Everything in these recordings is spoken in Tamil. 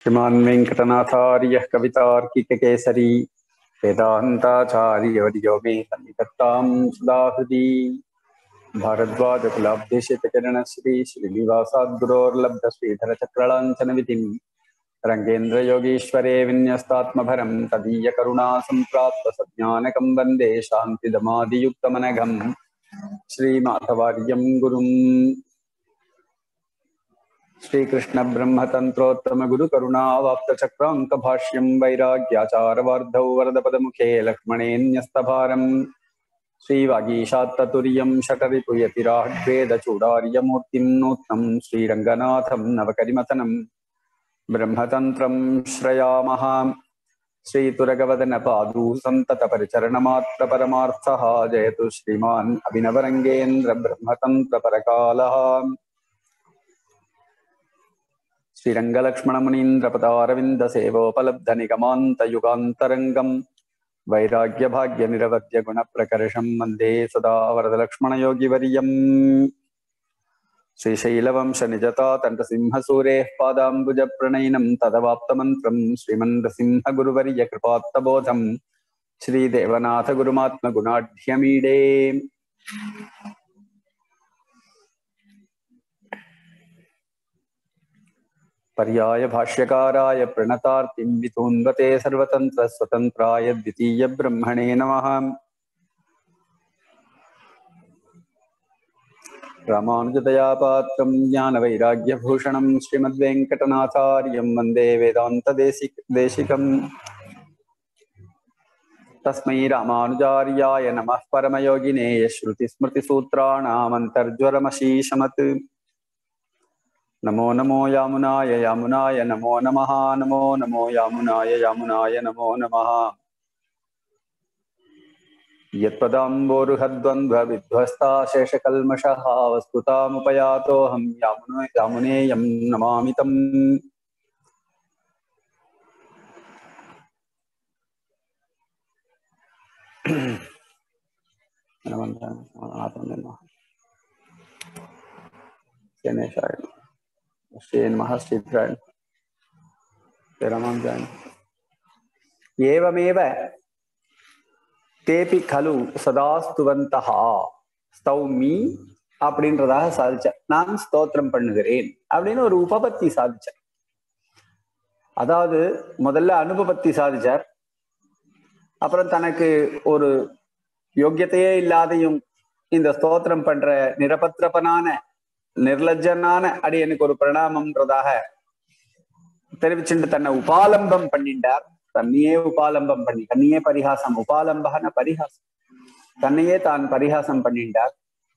श्रीमान् वेङ्कटनाथार्यः कवितार्किककेसरी वेदान्ताचार्यवर्यो मे सन्निधत्तां सदा हृदि भारद्वाजकुलाब्धेशितचरणश्री श्रीनिवासाद्गुरोर्लब्धश्रीधरचक्रलाञ्छनविधिं रङ्गेन्द्रयोगीश्वरे विन्यस्तात्मभरं तदीयकरुणा सम्प्राप्तसज्ञानकं वन्दे शान्तिदमादियुक्तमनघं श्रीमाधवार्यं गुरुम् श्रीकृष्ण ब्रह्मतंत्रोत्तम गुरु करुणावाप्त चक्रांक भाष्यं वैराग्याचारवार्धौ वरदपदमुखे लक्ष्मणेन्यस्तभारम् श्रीवागीशात्ततुर्यं शठरिपुयतिराड्वेदचूडार्यमूर्तिं नूत्नं श्रीरङ्गनाथं नवकरिमथनं ब्रह्मतन्त्रं श्रयामः श्रीतुरगवदनपादू सन्ततपरिचरणमात्रपरमार्थः जयतु श्रीमान् अभिनवरङ्गेन्द्र ब्रह्मतन्त्रपरकालः श्रीरङ्गलक्ष्मणमुनीन्द्रपदारविन्दसेवोपलब्धनिगमान्तयुगान्तरङ्गं वैराग्यभाग्यनिरवद्यगुणप्रकर्षं वन्दे सदा वरदलक्ष्मणयोगिवर्यम् श्रीशैलवंशनिजतातण्डसिंहसूरेः पादाम्बुजप्रणयिनं तदवाप्तमन्त्रं श्रीमन्दसिंहगुरुवर्यकृपात्तबोधं श्रीदेवनाथगुरुमात्मगुणाढ्यमीडे पर्याय भाष्यकाराय प्रणतार्तिं वितून्वते सर्वतंत्र स्वतंत्राय द्वितीय ब्रह्मणे नमः। रामानुजदयापात्रं ज्ञानवैराग्यभूषणं श्रीमद्वेङ्कटनाथार्यं वन्दे वेदान्तदेशिकं तस्मै रामानुजार्याय नमः परमयोगिने श्रुतिस्मृतिसूत्राणामन्तर्ज्वरमशीशमत् नमो नमो यामुनाय यामुनाय नमो नमः नमो नमो यामुनाय यामुनाय नमो नमः। यत्पदाम्बोरुहद्वन्द्वविध्वस्ताशेषकल्मषः वस्तुतामुपयातोऽहं यामुनेयं नमामि तम्। एवमेव தேபி கலு சதா ஸ்துவந்தஹ ஸ்தௌமி அப்படின்றதாக சாதிச்ச. நான் ஸ்தோத்திரம் பண்ணுகிறேன் அப்படின்னு ஒரு உபபத்தி சாதிச்சார். அதாவது முதல்ல அனுபபத்தி சாதிச்சார். அப்புறம் தனக்கு ஒரு யோக்கியத்தையே இல்லாதையும் இந்த ஸ்தோத்திரம் பண்ற நிரபத்திரப்பனான நிர்லஜனான அடியனுக்கு ஒரு பிரணாமம்ன்றதாக தெரிவிச்சுட்டு தன்னை உபாலம்பம் பண்ணிட்டார். தன்னையே உபாலம்பம் பண்ணி தன்னையே பரிகாசம், உபாலம்பன பரிகாசம், தன்னையே தான் பரிகாசம் பண்ணிட்டார்.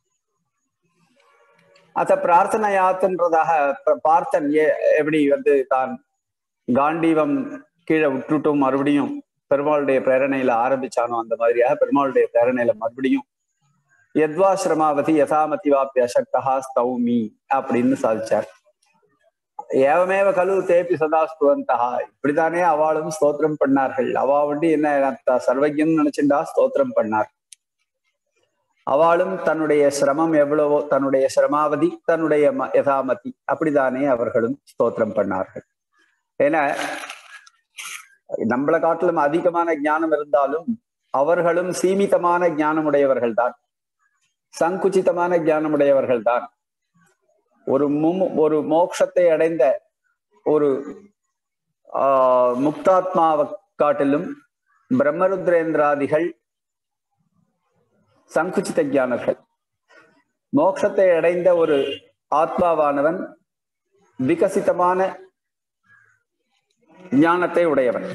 அத பிரார்த்தனையாத்துன்றதாக பார்த்தன் எப்படி தான் காண்டீவம் கீழே விட்டுட்டும் மறுபடியும் பெருமாளுடைய பிரேரணையில ஆரம்பிச்சானோ அந்த மாதிரியாக பெருமாளுடைய பிரேரணையில மறுபடியும் யத்வாஸ்ரமாவதி யதாமதி வாப்பி அசக்தா ஸ்தௌமி அப்படின்னு சாதிச்சார். ஏவமேவ கலு தேபி சதா ஸ்துவந்தஹா, இப்படித்தானே அவளும் ஸ்தோத்திரம் பண்ணார்கள். அவா வந்து என்ன சர்வஜன் நினைச்சுண்டா ஸ்தோத்திரம் பண்ணார். அவளும் தன்னுடைய சிரமம் எவ்வளவோ, தன்னுடைய சிரமாவதி, தன்னுடைய யதாமதி, அப்படித்தானே அவர்களும் ஸ்தோத்திரம் பண்ணார்கள். ஏன்னா நம்மளை காட்டிலும் அதிகமான ஞானம் இருந்தாலும் அவர்களும் சீமிதமான ஞானமுடையவர்கள் தான், சங்குச்சிதமான ஞானமுடையவர்கள் தான். ஒரு மோட்சத்தை அடைந்த ஒரு முக்தாத்மாவை காட்டிலும் பிரம்மருத்ரேந்திராதிகள் சங்குச்சித ஞானர்கள். மோட்சத்தை அடைந்த ஒரு ஆத்மாவானவன் விகசிதமான ஞானத்தை உடையவன்.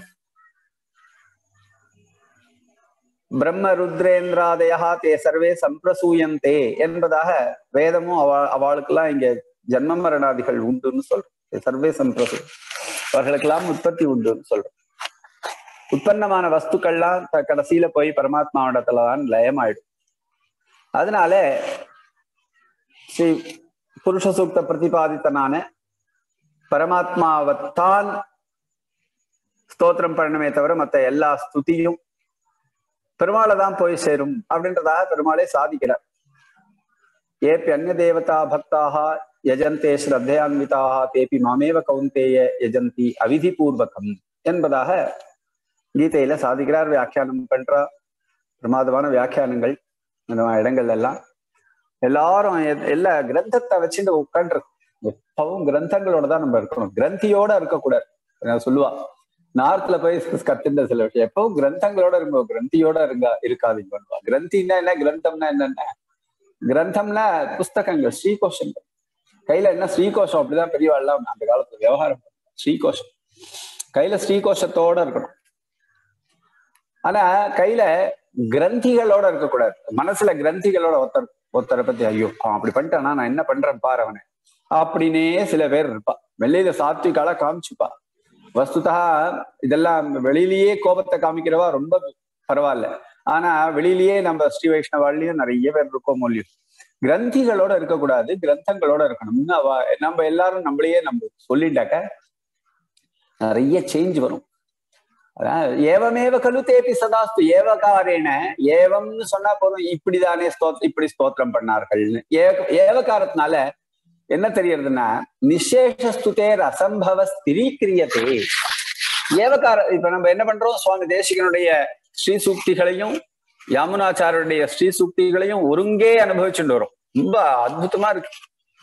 பிரம்ம ருத்ரேந்திராதயா தே சர்வே சம்பிரசூயந்தே என்பதாக வேதமும் அவளுக்கெல்லாம் இங்க ஜன்ம மரணாதிகள் உண்டுன்னு சொல்றோம். சர்வே சம்பிரசூ, அவர்களுக்கெல்லாம் உற்பத்தி உண்டுன்னு சொல்றோம். உற்பத்தமான வஸ்துக்கள்லாம் கடைசியில போய் பரமாத்மாவிடத்துலதான் லயமாயிடும். அதனால ஸ்ரீ புருஷ சூக்த பிரதிபாதித்தனான பரமாத்மாவைத்தான் ஸ்தோத்திரம் பண்ணணுமே தவிர மற்ற எல்லா ஸ்துதியும் பெருமாளை தான் போய் சேரும் அப்படின்றதாக பெருமாளே சாதிக்கிறார். ஏப்பி அந்நிய தேவதா பக்தாக யஜந்தே ஸ்ரத்தையான்விதாக தேபி மாமேவ கௌந்தேய யஜந்தி அவிதி பூர்வகம் என்பதாக கீதையில சாதிக்கிறார். வியாக்கியானம் பண்றா, பிரமாதமான வியாக்கியானங்கள் இந்த இடங்கள் எல்லாம். எல்லாரும் எல்லா கிரந்தத்தை வச்சுட்டு உட்காந்துருக்கு. எப்பவும் கிரந்தங்களோட தான் நம்ம இருக்கணும், கிரந்தியோட இருக்கக்கூடாது. சொல்லுவா நார்த்ல போய் கத்துன்ற சில விஷயம், எப்பவும் கிரந்தங்களோட இருக்கும், கிரந்தியோட இருக்காதீங்க பண்ணுவா. கிரந்தின்னா என்ன, கிரந்தம்னா என்னென்ன? கிரந்தம்னா புஸ்தகங்கள், ஸ்ரீகோஷங்கள். கையில என்ன ஸ்ரீகோஷம், அப்படிதான் பெரியவாள்லாம் அந்த காலத்துல விவகாரம். ஸ்ரீகோஷம் கையில ஸ்ரீகோஷத்தோட இருக்கணும். ஆனா கையில கிரந்திகளோட இருக்கக்கூடாது. மனசுல கிரந்திகளோட ஒருத்தரை பத்தி ஐயோ அப்படி பண்ணிட்டானா, நான் என்ன பண்றேன் பாரு அவனை அப்படின்னே சில பேர் இருப்பா. வெளியில சாத்விகால காமிச்சுப்பா. வஸ்துதா இதெல்லாம் வெளியிலேயே கோபத்தை காமிக்கிறவா ரொம்ப பரவாயில்ல. ஆனா வெளியிலேயே நம்ம ஸ்ரீ வைஷ்ணவாலையும் நிறைய பேர் இருக்கோம் இல்லையும். கிரந்திகளோட இருக்கக்கூடாது, கிரந்தங்களோட இருக்கணும்னு நம்ம எல்லாரும் நம்மளையே நம்ம சொல்லிட்டாக்க நிறைய சேஞ்ச் வரும். ஏவமேவ கலு தேபி சதாஸ்து ஏவகாரேன. ஏவம்னு சொன்னா போதும், இப்படிதானே இப்படி ஸ்தோத்திரம் பண்ணார்கள்னு. ஏவகாரத்தினால என்ன தெரியறதுன்னா, நிசேஷஸ்துதேர் அசம்பவ ஸ்திரீக்கிரியதே. ஏவகார இப்ப நம்ம என்ன பண்றோம், சுவாமி தேசிகனுடைய ஸ்ரீ சூக்திகளையும் யாமுனாச்சாரருடைய ஸ்ரீ சூக்திகளையும் ஒருங்கே அனுபவிச்சுட்டு வரும். ரொம்ப அற்புதமா இருக்கு.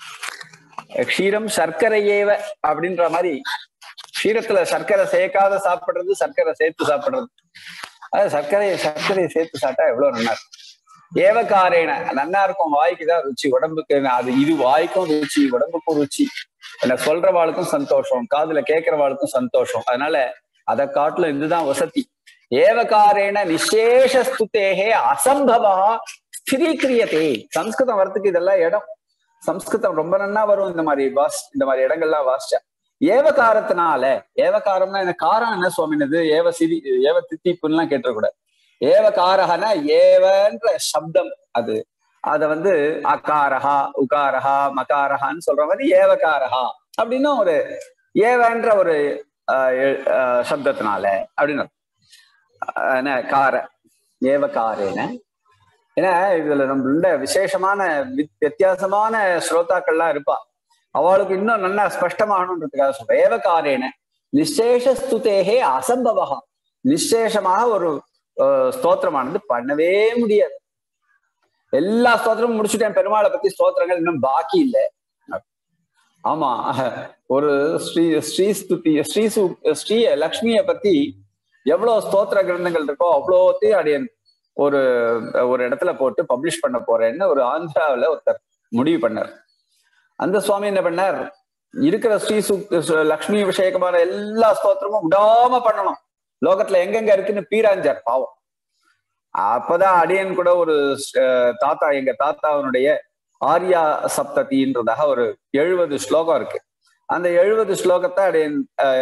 க்ஷீரம் சர்க்கரை ஏவ அப்படின்ற மாதிரி, க்ஷீரத்துல சர்க்கரை சேர்க்காத சாப்பிடுறது, சர்க்கரை சேர்த்து சாப்பிடுறது. அது சர்க்கரையை சேர்த்து சாப்பிட்டா எவ்வளவு நல்லா இருக்கும். ஏவகாரேன நல்லா இருக்கும், வாய்க்குதான் ருச்சி, உடம்புக்கு அது இது வாய்க்கும் ருச்சி, உடம்புக்கும் ருச்சி, என்ன சொல்றவாளுக்கும் சந்தோஷம், காதுல கேட்கிறவாளுக்கும் சந்தோஷம். அதனால அதை காட்டுல இதுதான் வசதி. ஏவகாரேன நிசேஷஸ்துதேஹே அசம்பவா ஸ்திரீக்கிரியதே. சம்ஸ்கிருதம் வரத்துக்கு இதெல்லாம் இடம். சம்ஸ்கிருதம் ரொம்ப நன்னா வரும் இந்த மாதிரி இடங்கள்லாம் வாசிச்சா. ஏவகாரத்தினால, ஏவகாரம்னா என்ன, காரம் என்ன சுவாமினது, ஏவ தித்திப்புலாம் கேட்டக்கூடாது. ஏவகாரகன ஏவன்ற சப்தம், அத அகாரஹா உகாரஹா மகாரஹான்னு சொல்ற மாதிரி ஏவகாரஹா அப்படின்னு ஒரு ஏவன்ற ஒரு சப்தத்தினால அப்படின்னு கார ஏவகாரேன. ஏன்னா இதுல நம்மள விசேஷமான வித்தியாசமான ஸ்ரோதாக்கள்லாம் இருப்பா. அவளுக்கு இன்னும் நல்லா ஸ்பஷ்டமாகணுன்றதுக்காக சொல்ற. ஏவகாரேன நிசேஷஸ்துதேஹே அசம்பவா. நிசேஷமாக ஒரு ஸ்தோத்திரமானது பண்ணவே முடியாது. எல்லா ஸ்தோத்திரமும் முடிச்சுட்டேன், பெருமாளை பத்தி ஸ்தோத்திரங்கள் இன்னும் பாக்கி இல்லை. ஆமா, ஒரு ஸ்ரீ லக்ஷ்மிய பத்தி எவ்வளவு ஸ்தோத்திர கிரந்தங்கள் இருக்கோ அவ்வளோத்தையும் அடியன் ஒரு இடத்துல போட்டு பப்ளிஷ் பண்ண போறேன்னு ஒரு ஆந்திராவில ஒருத்தர் முடிவு பண்ணார். அந்த சுவாமி என்ன பண்ணார், இருக்கிற லக்ஷ்மி விஷயகமான எல்லா ஸ்தோத்திரமும் விடாம பண்ணணும், லோகத்துல எங்கெங்க இருக்குன்னு பீராஞ்சார் பாவம். அப்பதான் அடியன் கூட ஒரு தாத்தா, எங்க தாத்தாவனுடைய ஆர்யா சப்ததின்றதாக ஒரு 70 ஸ்லோகம் இருக்கு. அந்த 70 ஸ்லோகத்தை அடியன்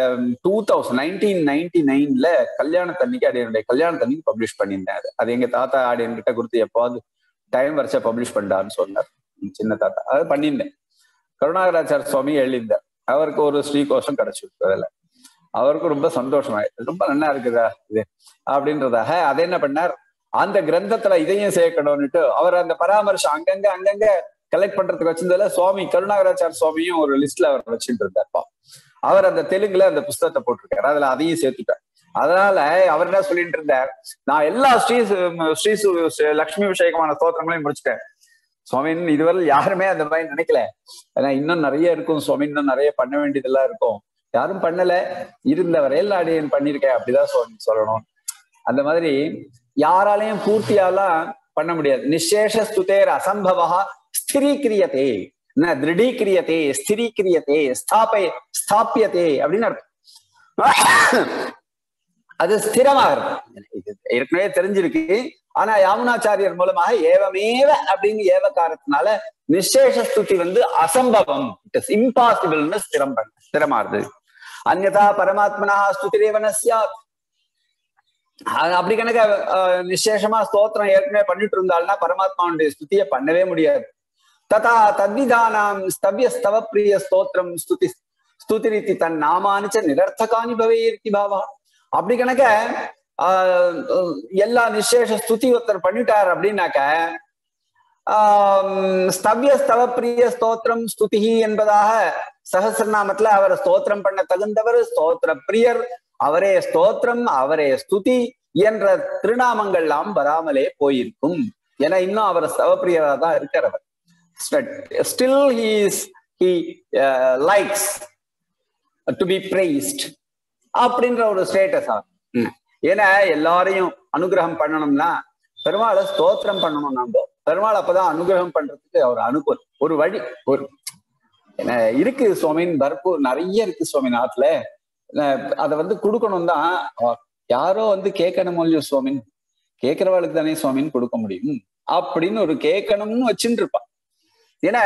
1999 கல்யாணத்தன்னைக்கு அடியனுடைய கல்யாணத்தன்னைக்கு பப்ளிஷ் பண்ணியிருந்தேன். அது எங்க தாத்தா அடியன் கிட்ட கொடுத்து எப்பாவது டைம் வரைச்சா பப்ளிஷ் பண்ணான்னு சொன்னார். சின்ன தாத்தா அது பண்ணியிருந்தேன். கருணாகராச்சார சுவாமி எழுதியிருந்தார். அவருக்கு ஒரு ஸ்ரீகோஷம் கிடைச்சிருக்கு. அதுல அவருக்கும் ரொம்ப சந்தோஷமாயிடுது, ரொம்ப நல்லா இருக்குதா இது அப்படின்றதாக. அதை என்ன பண்ணார், அந்த கிரந்தத்துல இதையும் சேர்க்கணும்னுட்டு அவர் அந்த பராமரிசம் அங்கங்க கலெக்ட் பண்றதுக்கு வச்சிருந்ததுல சுவாமி கருணாகராச்சார சுவாமியும் ஒரு லிஸ்ட்ல அவர் வச்சுட்டு இருந்தார்ப்பா. அவர் அந்த தெலுங்குல அந்த புஸ்தகத்தை போட்டிருக்காரு, அதுல அதையும் சேர்த்துட்டார். அதனால அவர் என்ன சொல்லிட்டு இருந்தார், நான் எல்லா ஸ்ரீ லக்ஷ்மி விஷயகமான ஸ்தோத்திரங்களையும் முடிச்சுட்டேன் சுவாமின்னு. இதுவரை யாருமே அந்த மாதிரி நினைக்கல. ஏன்னா இன்னும் நிறைய இருக்கும் சுவாமி, இன்னும் நிறைய பண்ண வேண்டியதெல்லாம் இருக்கும், யாரும் பண்ணல, இருந்த வரையில் அடியன் பண்ணிருக்கேன் அப்படிதான் சொல்லணும். அந்த மாதிரி யாராலையும் பூர்த்தியாலாம் பண்ண முடியாது. நிசேஷஸ்துதேர் அசம்பவா ஸ்திரீக்கிரியதே, திருடீக்கிரியதே, ஸ்திரீக்கிரியதே, ஸ்தாபியதே அப்படின்னு அர்த்தம். அது ஸ்திரமாகிறது. ஏற்கனவே தெரிஞ்சிருக்கு. ஆனா யாமுனாச்சாரியர் மூலமாக ஏவமேவ அப்படின்னு ஏவகாரத்தினால நிசேஷஸ்துதி அசம்பவம், இட் இஸ் இம்பாசிபிள்னு ஸ்திரமாறுது. அந்யதா பரமாத்மனா ஸ்துதிரேவன ஸ்யாத். அப்படி கணக்க நிசேஷமா ஸ்தோத்திரம் ஏற்கனவே பண்ணிட்டு இருந்தால்னா பரமாத்மாவுடைய ஸ்துதியை பண்ணவே முடியாது. ததா தத்விதானாம் ஸ்தவ்ய ஸ்தவ பிரிய ஸ்தோத்திரம் ஸ்துதிரித்தி தன் நாமானிச்ச நிரர்த்தகானி பவேர்த்தி பாவா. அப்படி கணக்க எல்லா நிசேஷ ஸ்துதி ஒருத்தர் பண்ணிட்டார் அப்படின்னாக்க ஸ்தவ்ய ஸ்தவ பிரிய ஸ்தோத்திரம் ஸ்துதிஹி என்பதாக சஹசிரநாமத்துல அவர் ஸ்தோத்திரம் பண்ண தகுந்தவர், ஸ்தோத்திர பிரியர், அவரே ஸ்தோத்திரம், அவரே ஸ்துதி என்ற திருநாமங்கள்லாம் வராமலே போயிருக்கும். ஏன்னா இன்னும் அவர் ஸ்தவப்பிரியரா தான் இருக்கிறவர். Still he likes to be praised அப்படின்ற ஒரு ஸ்டேட்டஸ் ஆகும். ஏன்னா எல்லாரையும் அனுகிரகம் பண்ணணும்னா பெருமாளை ஸ்தோத்திரம் பண்ணணும். நம்ம பெருமாள் அப்பதான் அனுகிரகம் பண்றதுக்கு அவர் அனுகூலம். ஒரு வழி ஒரு இருக்கு சுவாமின் பர்பூர் நிறைய இருக்கு சுவாமி நாட்டுல. அதை வந்து கொடுக்கணும் தான், யாரோ வந்து கேட்கணும் இல்லையோ சுவாமின், கேட்கிறவாளுக்கு தானே சுவாமின் கொடுக்க முடியும் அப்படின்னு ஒரு கேட்கணும்னு வச்சுட்டு இருப்பான். ஏன்னா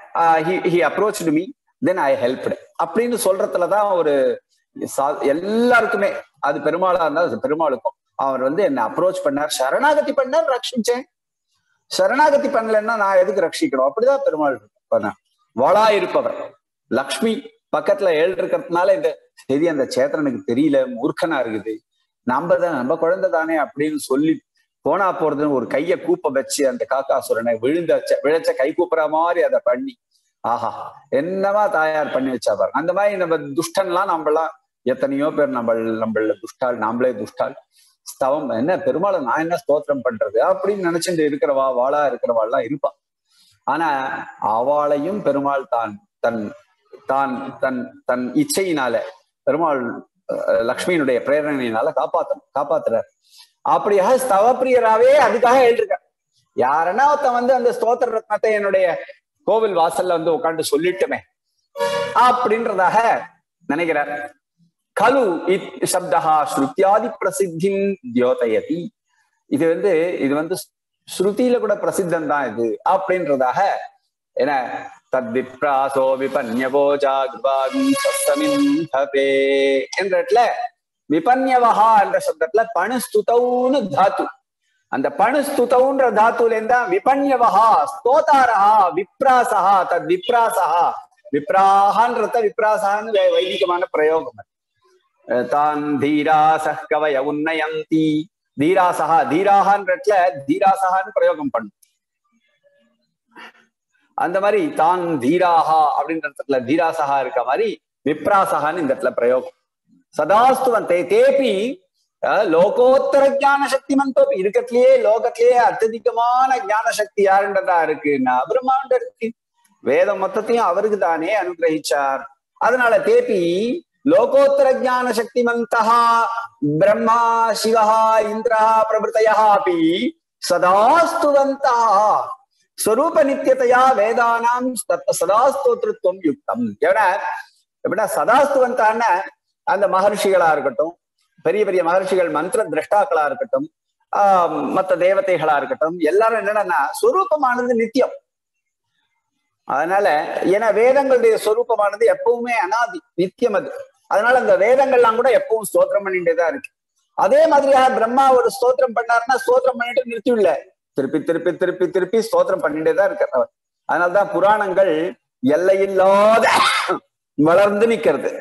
he approached me then I helped அப்படின்னு சொல்றதுலதான் ஒரு எல்லாருக்குமே, அது பெருமாளா இருந்தா அது பெருமாளுக்கும். அவர் வந்து என்ன அப்ரோச் பண்ணார், சரணாகதி பண்ணார், ரட்சிச்சேன். சரணாகதி பண்ணலன்னா நான் எதுக்கு ரட்சிக்கணும்? அப்படிதான் பெருமாள் பண்ண வாளா இருப்பவர். லக்ஷ்மி பக்கத்துல இருக்கிறதுனால இந்த சரி அந்த சேத்திரனுக்கு தெரியல, மூர்க்கனா இருக்குது, நம்ம குழந்தை தானே அப்படின்னு சொல்லி போனா போறதுன்னு ஒரு கைய கூப்ப வச்சு அந்த காக்காசுரனை விழைச்ச கை கூப்புற மாதிரி அதை பண்ணி, ஆஹா என்னவா தாயார் பண்ணி வச்சா பாருங்க. அந்த மாதிரி நம்ம துஷ்டன்லாம் நம்மளாம் எத்தனையோ பேர் நம்மள துஷ்டால், நாமளே துஷ்டால். ஸ்தவம் என்ன பெருமாளை நான் என்ன ஸ்தோத்திரம் பண்றது அப்படின்னு நினைச்சுட்டு இருக்கிறவா வாளா இருக்கிறவாள்லாம் இருப்பா. ஆனா அவளையும் பெருமாள் தான் தன் தான் தன் தன் இச்சையினால, பெருமாள் லக்ஷ்மியினுடைய பிரேரணையினால காப்பாத்துறார். அப்படியாக ஸ்தவப்பிரியராவே அதுக்காக எழுதிருக்க. யாருன்னா ஒருத்தன் வந்து அந்த ஸ்தோத்திர ரத்னத்தை என்னுடைய கோவில் வாசல்ல வந்து உட்காந்து சொல்லிட்டுமே அப்படின்றதாக நினைக்கிறார். கலு இத் சப்தஹா ஸ்ருத்யாதி பிரசித்தின் தியோதயதி. இது வந்து ஸ்ருதியில கூட பிரசித்தம் தான் இது அப்படின்றதாக. என்ன தத்விப்ராசோ விபன்யவோஜா கிருபாகே என்ற இடத்துல விபன்யவஹா என்ற சப்தத்துல பணுஸ்துதவுன்னு தாத்து. அந்த பணுஸ்துதவுன்ற தாத்துல இருந்தா விபன்யவஹா ஸ்தோதாரஹா விப்ராசஹா தத் விப்ராசஹா. விப்ராஹான்றத விப்ராசஹான்னு வைதிகமான பிரயோகம். தான் தீராசஹ கவய உன்னயந்தி. தீராசஹா தீராஹான்றதுல தீராசஹான்னு பிரயோகம் பண்ணும். அந்த மாதிரி தான் தீராஹா அப்படின்றதுல தீராசஹா இருக்க மாதிரி விப்ராசஹான்னு இந்த இடத்துல பிரயோகம். சதாஸ்துவந்தே தேபி லோகோத்தர ஞான சக்தி மந்தோப்பி. இருக்கத்திலேயே லோகத்திலேயே அत्यதிகமான ஞான சக்தி யாருன்றதா இருக்குன்னா பிரம்மாண்ட இருக்கு. வேதம் மொத்தத்தையும் அவருக்கு தானே அனுகிரகிச்சார். அதனால தேபி லோகோத்தர ஞான சக்தி மந்தஹா பிரம்மா சிவஹா இந்திரா பிரபுதயா அப்படி சதாஸ்துவந்தா ஸ்வரூப நித்தியதையா வேதானாம் சதாஸ்தோத்ருத்வம் யுக்தம். எப்படின்னா சதாஸ்துவந்தான அந்த மகர்ஷிகளா இருக்கட்டும், பெரிய பெரிய மகர்ஷிகள், மந்திர திரஷ்டாக்களா இருக்கட்டும், மற்ற தேவதைகளா இருக்கட்டும், எல்லாரும் என்னன்னா ஸ்வரூபமானது நித்தியம். அதனால ஏன்னா வேதங்களுடைய ஸ்வரூபமானது எப்பவுமே அனாதி நித்தியம் அது. அதனால அந்த வேதங்கள்லாம் கூட எப்பவும் ஸ்தோத்திரம் பண்ணிட்டேதான் இருக்கு. அதே மாதிரியாக பிரம்மா ஒரு ஸ்தோத்திரம் பண்ணாருன்னா ஸ்தோத்திரம் பண்ணிட்டு நிறுத்திவில்ல, திருப்பி திருப்பி திருப்பி திருப்பி ஸ்தோத்திரம் பண்ணிட்டேதான் இருக்கிறவர். அதனால்தான் புராணங்கள் எல்லையில்லாத வளர்ந்து நிற்கிறது.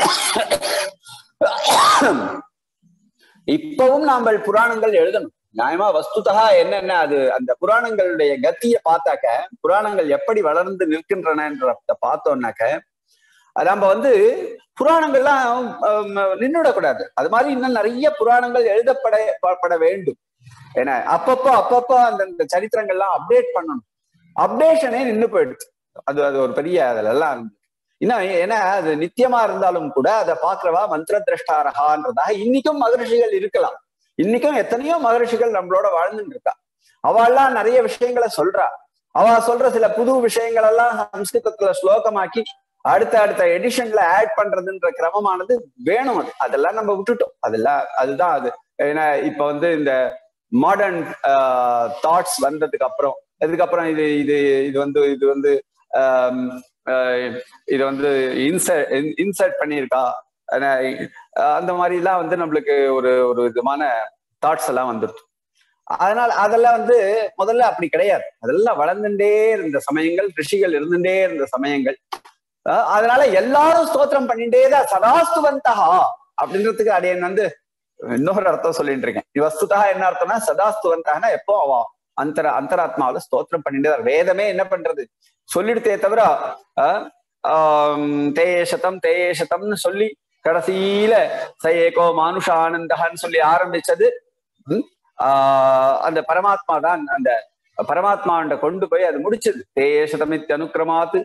இப்பவும் நாம புராணங்கள் எழுதணும். நியாயமா வஸ்துதா என்னென்ன அது அந்த புராணங்களுடைய கத்திய பார்த்தாக்க, புராணங்கள் எப்படி வளர்ந்து நிற்கின்றனன்றத பார்த்தோம்னாக்க, நம்ம வந்து புராணங்கள்லாம் நின்றுடக்கூடாது. அது மாதிரி இன்னும் நிறைய புராணங்கள் எழுதப்பட வேண்டும். ஏன்னா அப்பப்போ அந்த சரித்திரங்கள்லாம் அப்டேட் பண்ணணும். அப்டேஷனே நின்று போயிடுச்சு. அது ஒரு பெரிய அதுல எல்லாம் இன்னும் ஏன்னா அது நித்தியமா இருந்தாலும் கூட அதை பாக்குறவா மந்திர திரஷ்டாரகான்றதாக இன்னைக்கும் மகரிஷிகள் இருக்கலாம். இன்னைக்கும் எத்தனையோ மகரிஷிகள் நம்மளோட வாழ்ந்துட்டு இருக்கா. அவெல்லாம் நிறைய விஷயங்களை சொல்றா. அவ சொல்ற சில புது விஷயங்கள் எல்லாம் சம்ஸ்கிருதத்துல ஸ்லோகமாக்கி அடுத்த எடிஷன்ல ஆட் பண்றதுன்ற கிரமமானது வேணும். அதெல்லாம் நம்ம விட்டுட்டோம். அதுதான் அது. ஏன்னா இப்ப வந்து இந்த மாடர்ன் தாட்ஸ் வந்ததுக்கு அப்புறம் இதுக்கப்புறம் இது வந்து இன்சர்ட் பண்ணியிருக்கா அந்த மாதிரி எல்லாம் வந்து நம்மளுக்கு ஒரு விதமான தாட்ஸ் எல்லாம் வந்துருச்சு. அதனால அதெல்லாம் வந்து முதல்ல அப்படி கிடையாது. அதெல்லாம் வளர்ந்துட்டே இருந்த சமயங்கள், ரிஷிகள் இருந்துட்டே இருந்த சமயங்கள். அதனால எல்லாரும் ஸ்தோத்திரம் பண்ணிட்டேதான் சதாஸ்துவந்தா அப்படின்றதுக்கு அடையன் வந்து இன்னொரு அர்த்தம் சொல்லிட்டு இருக்கேன். வஸ்துதா என்ன அர்த்தம்னா சதாஸ்துவந்தான்னா எப்போ அவ அந்தராத்மாவில ஸ்தோத்திரம் பண்ணிட்டு வேதமே என்ன பண்றது சொல்லிடுதே தவிர தேயேஷதம்னு சொல்லி கடைசியில ச ஏகோ மானுஷ ஆனந்தகான்னு சொல்லி ஆரம்பிச்சது அந்த பரமாத்மா தான். அந்த பரமாத்மாண்ட கொண்டு போய் அது முடிச்சது. தேயேஷதமித் அனுக்கிரமாத்து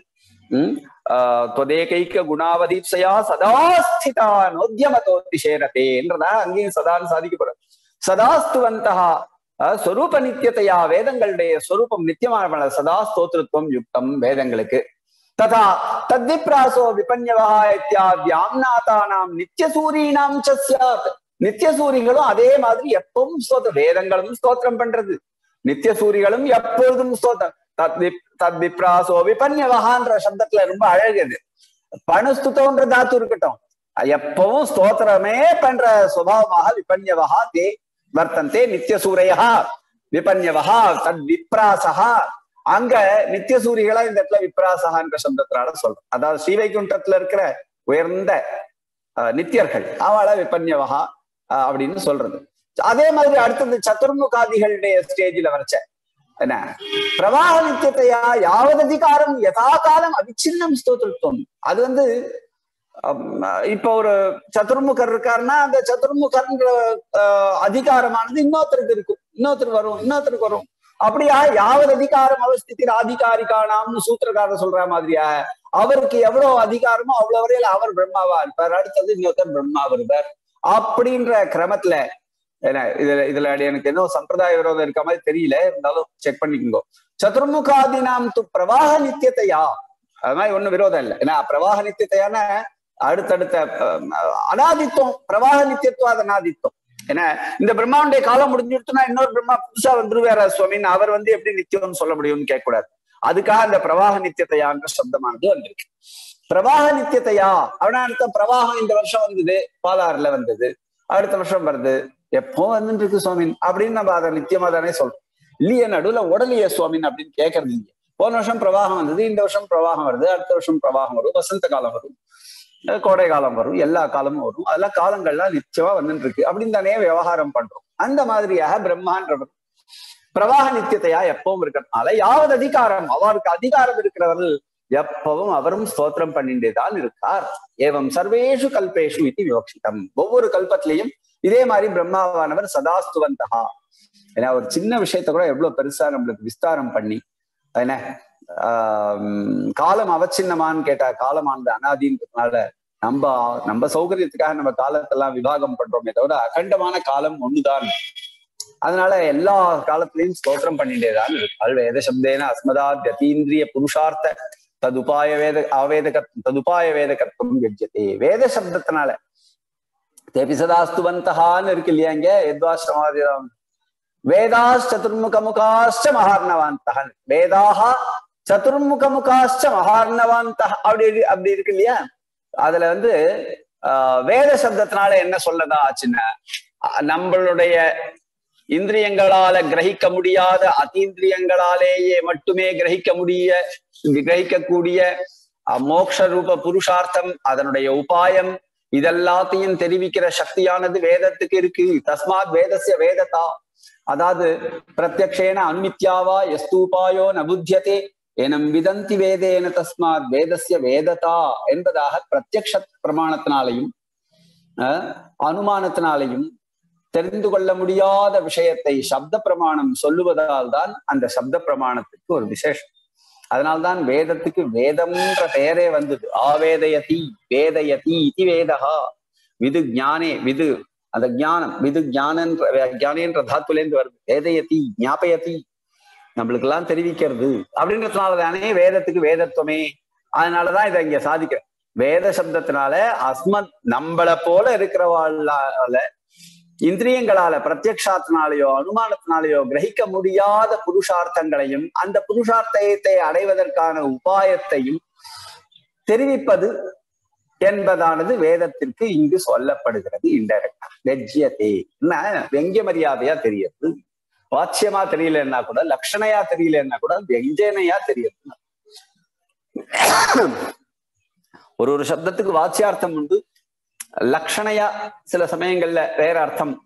தொதேகைக்க குணாவதீப்சையா சதாஸ்திதா நோத்யமதோதிஷேரதே என்றதா அங்கேயும் சதான் சாதிக்கப்படுறது. சதாஸ்துவந்தா ஸ்வரூப நித்தியத்தையா வேதங்களுடைய ஸ்வரூபம் நித்தியமான சதா ஸ்தோத்திருத்துவம் யுக்தம் வேதங்களுக்கு. ததா தத்விப்ராசோ விபன்யவா இத்தியாத்யாம் நாதானாம் நித்தியசூரீனாம் சஸ்யாத். நித்தியசூரிகளும் அதே மாதிரி எப்பவும் வேதங்களும் ஸ்தோத்திரம் பண்றது, நித்தியசூரிகளும் எப்பொழுதும் ஸ்தோத்திரம். தத்விப்ராசோ விபன்யவகான்ற சப்தத்துல ரொம்ப அழகுது. பணுஸ்துதோன்ற தாத்து இருக்கட்டும், எப்பவும் ஸ்தோத்திரமே பண்ற சுபாவமாக விபன்யவகா தே வர்த்தந்தே நித்தியசூரையா விபன்யவகா தத் விப்ராசகா. அங்க நித்தியசூரிகளா இந்த இடத்துல விப்ராசகான்ற சப்தத்தினால சொல்றோம். அதாவது ஸ்ரீவைகுண்டத்துல இருக்கிற உயர்ந்த நித்தியர்கள் அவளை விபன்யவகா அப்படின்னு சொல்றது. அதே மாதிரி அடுத்தது சதுர்முகாதிகளுடைய ஸ்டேஜில் வரைச்ச என்ன பிரவாக நித்தியத்தையா யாவது அதிகாரம் யதா காலம் அவிச்சின்னம் ஸ்தோத்திருத்தம். அது இப்ப ஒரு சதுர்முகர் இருக்காருன்னா அந்த சதுர்முகர்ன்ற அதிகாரமானது இன்னொருத்தருக்கு இருக்கும், இன்னொருத்தருக்கு வரும். அப்படியா யாவது அதிகாரம் அவஸ்தித்திர ஆதிகாரிகானாம்னு சூத்திரக்காரர் சொல்ற மாதிரியா அவருக்கு எவ்வளவு அதிகாரமோ அவ்வளவு வரையில அவர் பிரம்மாவா இருப்பார், அடுத்தது இன்னொருத்தர் பிரம்மா வருவார் அப்படின்ற கிரமத்துல. இதுல எனக்கு என்ன சம்பிரதாய விரோதம் இருக்க மாதிரி தெரியல, இருந்தாலும் செக் பண்ணிக்கோங்க. சதுர்முகாதினாம் து பிரவாக நித்தியத்தையா, அது மாதிரி ஒண்ணும் விரோதம் இல்லை. ஏன்னா பிரவாக நித்தியத்தையான அடுத்தடுத்த அனாதித்துவம், பிரவாக நித்தியத்துவம் அனாதித்துவம். ஏன்னா இந்த பிரம்மாவுடைய காலம் முடிஞ்சுடுச்சுன்னா இன்னொரு பிரம்மா புதுசா வந்துருவார சுவாமின்னு அவர் எப்படி நித்தியம்னு சொல்ல முடியும்னு கேட்கக்கூடாது. அதுக்காக அந்த பிரவாக நித்தியத்தையான்ற சப்தமானது வந்திருக்கு. பிரவாக நித்தியத்தையா அவனா அர்த்தம் பிரவாகம் இந்த வருஷம் வந்தது, பாலாறுல வந்தது, அடுத்த வருஷம் வருது, எப்போ வந்துட்டு இருக்கு சுவாமின் அப்படின்னு நம்ம அதை நித்தியமா தானே சொல்றோம். இல்லையே நடுவுல உடலையே சுவாமின் அப்படின்னு கேட்கறது இல்லையே. போன வருஷம் பிரவாகம் வந்தது, இந்த வருஷம் பிரவாகம் வருது, அடுத்த வருஷம் பிரவாகம் வரும், வசந்த காலம் வரும், கோடை காலம் வரும், எல்லா காலமும் வரும். அதெல்லாம் காலங்கள்லாம் நிச்சயமா வந்துட்டு இருக்கு அப்படின்னு தானே விவகாரம் பண்றோம். அந்த மாதிரியாக பிரம்மான்றவர் பிரவாக நித்தியத்தையா எப்பவும் இருக்கிறதுனால யாவது அதிகாரம் அவருக்கு அதிகாரம் இருக்கிறவர்கள் எப்பவும் அவரும் ஸ்தோத்திரம் பண்ணிட்டேதான் இருக்கார். ஏவம் சர்வேஷு கல்பேஷு இது விவக்ஷிதம். ஒவ்வொரு கல்பத்திலையும் இதே மாதிரி பிரம்மாவானவர் சதாஸ்துவந்தகா. ஏன்னா ஒரு சின்ன விஷயத்த கூட எவ்வளவு பெருசா நம்மளுக்கு விஸ்தாரம் பண்ணி என்ன காலம் அவச்சின்னமான்னு கேட்டா காலமானது அனாதின்றதுனால நம்ம சௌகரியத்துக்காக நம்ம காலத்தெல்லாம் விபாகம் பண்றோமே தவிர அகண்டமான காலம் ஒண்ணுதான். அதனால எல்லா காலத்திலையும் ஸ்தோத்திரம் பண்ணிட்டேதான் இருக்கு. வேத சப்தேன அஸ்மதாத் யதீந்திரிய புருஷார்த்த ததுபாய வேதகத்துவம் கஜ்யதே. வேத சப்தத்தினால தேபி சதாஸ்துவந்தகான்னு இருக்கு இல்லையா, இங்க யத்வாஸ்ரமாதிரம் வேதாஸ் சதுர்முகமுகாஷ்ட மகார்ணவாந்தகன், வேதாஹா சதுர்முகமுகாஷ்ட மகார்ணவாந்தக அப்படி இருக்கு இல்லையா. அதுல வேத சப்தத்தினால என்ன சொல்லதா ஆச்சுன்னா, நம்மளுடைய இந்திரியங்களால கிரகிக்க முடியாத அதீந்திரியங்களாலேயே மட்டுமே கிரகிக்கக்கூடிய மோக்ஷ ரூப புருஷார்த்தம், அதனுடைய உபாயம், இதெல்லாத்தையும் தெரிவிக்கிற சக்தியானது வேதத்துக்கு இருக்கு. தஸ்மாத் வேதஸ்ய வேததா, அதாவது பிரத்யக்ஷேன அனுமித்யாவா எஸ்தூபாயோ நபுத்தியதே எனம் விதந்தி வேதேன தஸ்மாத் வேதஸ்ய வேததா என்பதாக பிரத்யக்ஷ பிரமாணத்தினாலையும் அனுமானத்தினாலையும் தெரிந்து கொள்ள முடியாத விஷயத்தை சப்த பிரமாணம் சொல்லுவதால் தான் அந்த சப்த பிரமாணத்துக்கு ஒரு விசேஷம். அதனால்தான் வேதத்துக்கு வேதம்ன்ற பெயரே வந்தது. ஆவேதயதி வேதயதி இதி வேதஹா. விது ஞானே, விது அந்த ஞானம், விது ஞானன்ற தாத்துலேருந்து வருது. வேதயதி ஞாபயதி, நம்மளுக்கு எல்லாம் தெரிவிக்கிறது அப்படின்றதுனால தானே வேதத்துக்கு வேதத்துவமே. அதனாலதான் இதை இங்க சாதிக்கிறேன். வேத சப்தத்தினால அஸ்மத் நம்மளை போல இருக்கிறவாளால இந்திரியங்களால பிரத்யக்ஷாத்தினாலேயோ அனுமானத்தினாலேயோ கிரகிக்க முடியாத புருஷார்த்தங்களையும் அந்த புருஷார்த்தத்தை அடைவதற்கான உபாயத்தையும் தெரிவிப்பது என்பதானது வேதத்திற்கு இங்கு சொல்லப்படுகிறது. இன்டைரக்டா வெஜ்யதே வெங்கிய மரியாதையா தெரியுது, வாட்சியமா தெரியலன்னா கூட, லட்சணையா தெரியலன்னா கூட வெஞ்சனையா தெரியுது. ஒரு சப்தத்துக்கு வாட்சியார்த்தம் உண்டு, லட்சணையா சில சமயங்கள்ல வேற அர்த்தம்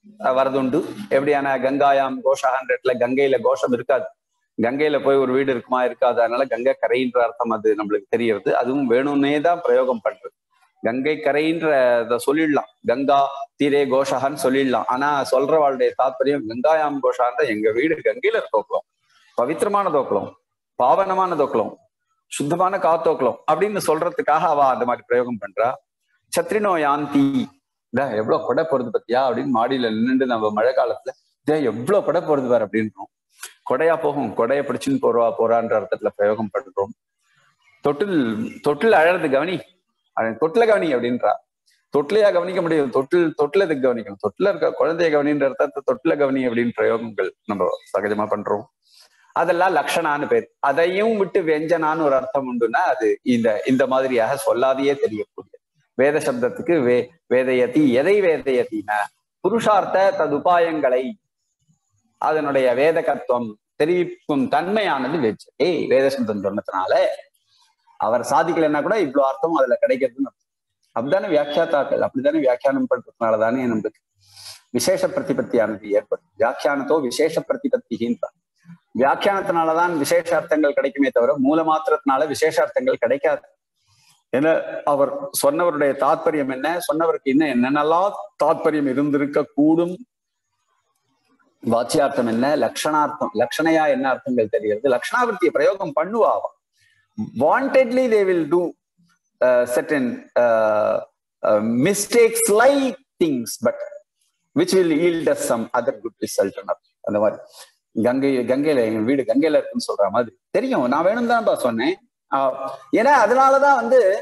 வரதுண்டு. எப்படியான கங்காயாம் கோஷான்ற இடத்துல கங்கையில கோஷம் இருக்காது, கங்கையில போய் ஒரு வீடு இருக்குமா இருக்காது, அதனால கங்கை கரைன்ற அர்த்தம் அது நம்மளுக்கு தெரியறது. அதுவும் வேணும்னே தான் பிரயோகம் பண்றது. கங்கை கரைன்ற சொல்லிடலாம், கங்கா தீரே கோஷகான்னு சொல்லிடலாம். ஆனா சொல்றவாளுடைய தாத்பரியம் கங்காயாம் கோஷான்ற எங்க வீடு கங்கையில இருக்கோக்கலாம், பவித்திரமான தோக்கலம், பாவனமான தோக்கலம், சுத்தமான காத்தோக்கலம் அப்படின்னு சொல்றதுக்காக அவ அந்த மாதிரி பிரயோகம் பண்றா. சத்ரினோ யாந்தி, எவ்வளவு கொடை போறது பத்தியா அப்படின்னு மாடியில நின்றுட்டு நம்ம மழை காலத்துல எவ்வளவு கொடை போறது பாரு அப்படின்றோம். கொடையா போகும், கொடையை பிடிச்சுன்னு போறான்ற அர்த்தத்துல பிரயோகம் பண்றோம். தொட்டில் அழறது கவனி, தொட்டில கவனி அப்படின்றா. தொட்டிலையா கவனிக்க முடியும்? தொட்டில எதுக்கு கவனிக்கணும்? தொட்டில இருக்க குழந்தைய கவனின்ற அர்த்தத்தை தொட்டில கவனி அப்படின்னு பிரயோகங்கள் நம்ம சகஜமா பண்றோம். அதெல்லாம் லக்ஷணான்னு பேர். அதையும் விட்டு வெஞ்சனான்னு ஒரு அர்த்தம் உண்டுன்னா அது இந்த மாதிரியாக சொல்லாதையே தெரியக்கூடிய வேத சப்தத்துக்கு வேதயதி. எதை வேதயத்தினா புருஷார்த்த ததுபாயங்களை, அதனுடைய வேதகத்துவம் தெரிவிக்கும் தன்மையானது வெச்சு. வேத சப்தம் சொன்னதுனால அவர் சாதிக்கலைன்னா கூட இவ்வளவு அர்த்தம் அதுல கிடைக்கிறதுன்னு அர்த்தம். அப்படித்தானே வியாக்கியாத்தாக்கள் அப்படித்தானே வியாக்கியானம் பண்றதுனாலதானே நம்மளுக்கு விசேஷ பிரதிபத்தியானது ஏற்படும். வியாக்கியானத்தோ விசேஷ பிரதிபத்திகின்றான். வியாக்கியானத்தினாலதான் விசேஷ அர்த்தங்கள் கிடைக்குமே தவிர மூல மாத்திரத்தினால விசேஷ அர்த்தங்கள் கிடைக்காது. ஏன்னா அவர் சொன்னவருடைய தாத்பரியம் என்ன, சொன்னவருக்கு இன்னும் என்னென்னலாம் தாத்பரியம் இருந்திருக்க கூடும், வாச்சியார்த்தம் என்ன, லக்ஷணார்த்தம், லக்ஷணையா என்ன அர்த்தங்கள் தெரிகிறது, லக்ஷணாவர்த்திய பிரயோகம் பண்ணுவாவா. Wantedly they will do certain mistakes like things but which will yield us some other good result. அந்த மாதிரி கங்கையில எங்க வீடு கங்கையில இருக்குன்னு சொல்ற மாதிரி தெரியும். நான் வேணும் தான்ப்பா சொன்னேன். ஏன்னா அதனாலதான்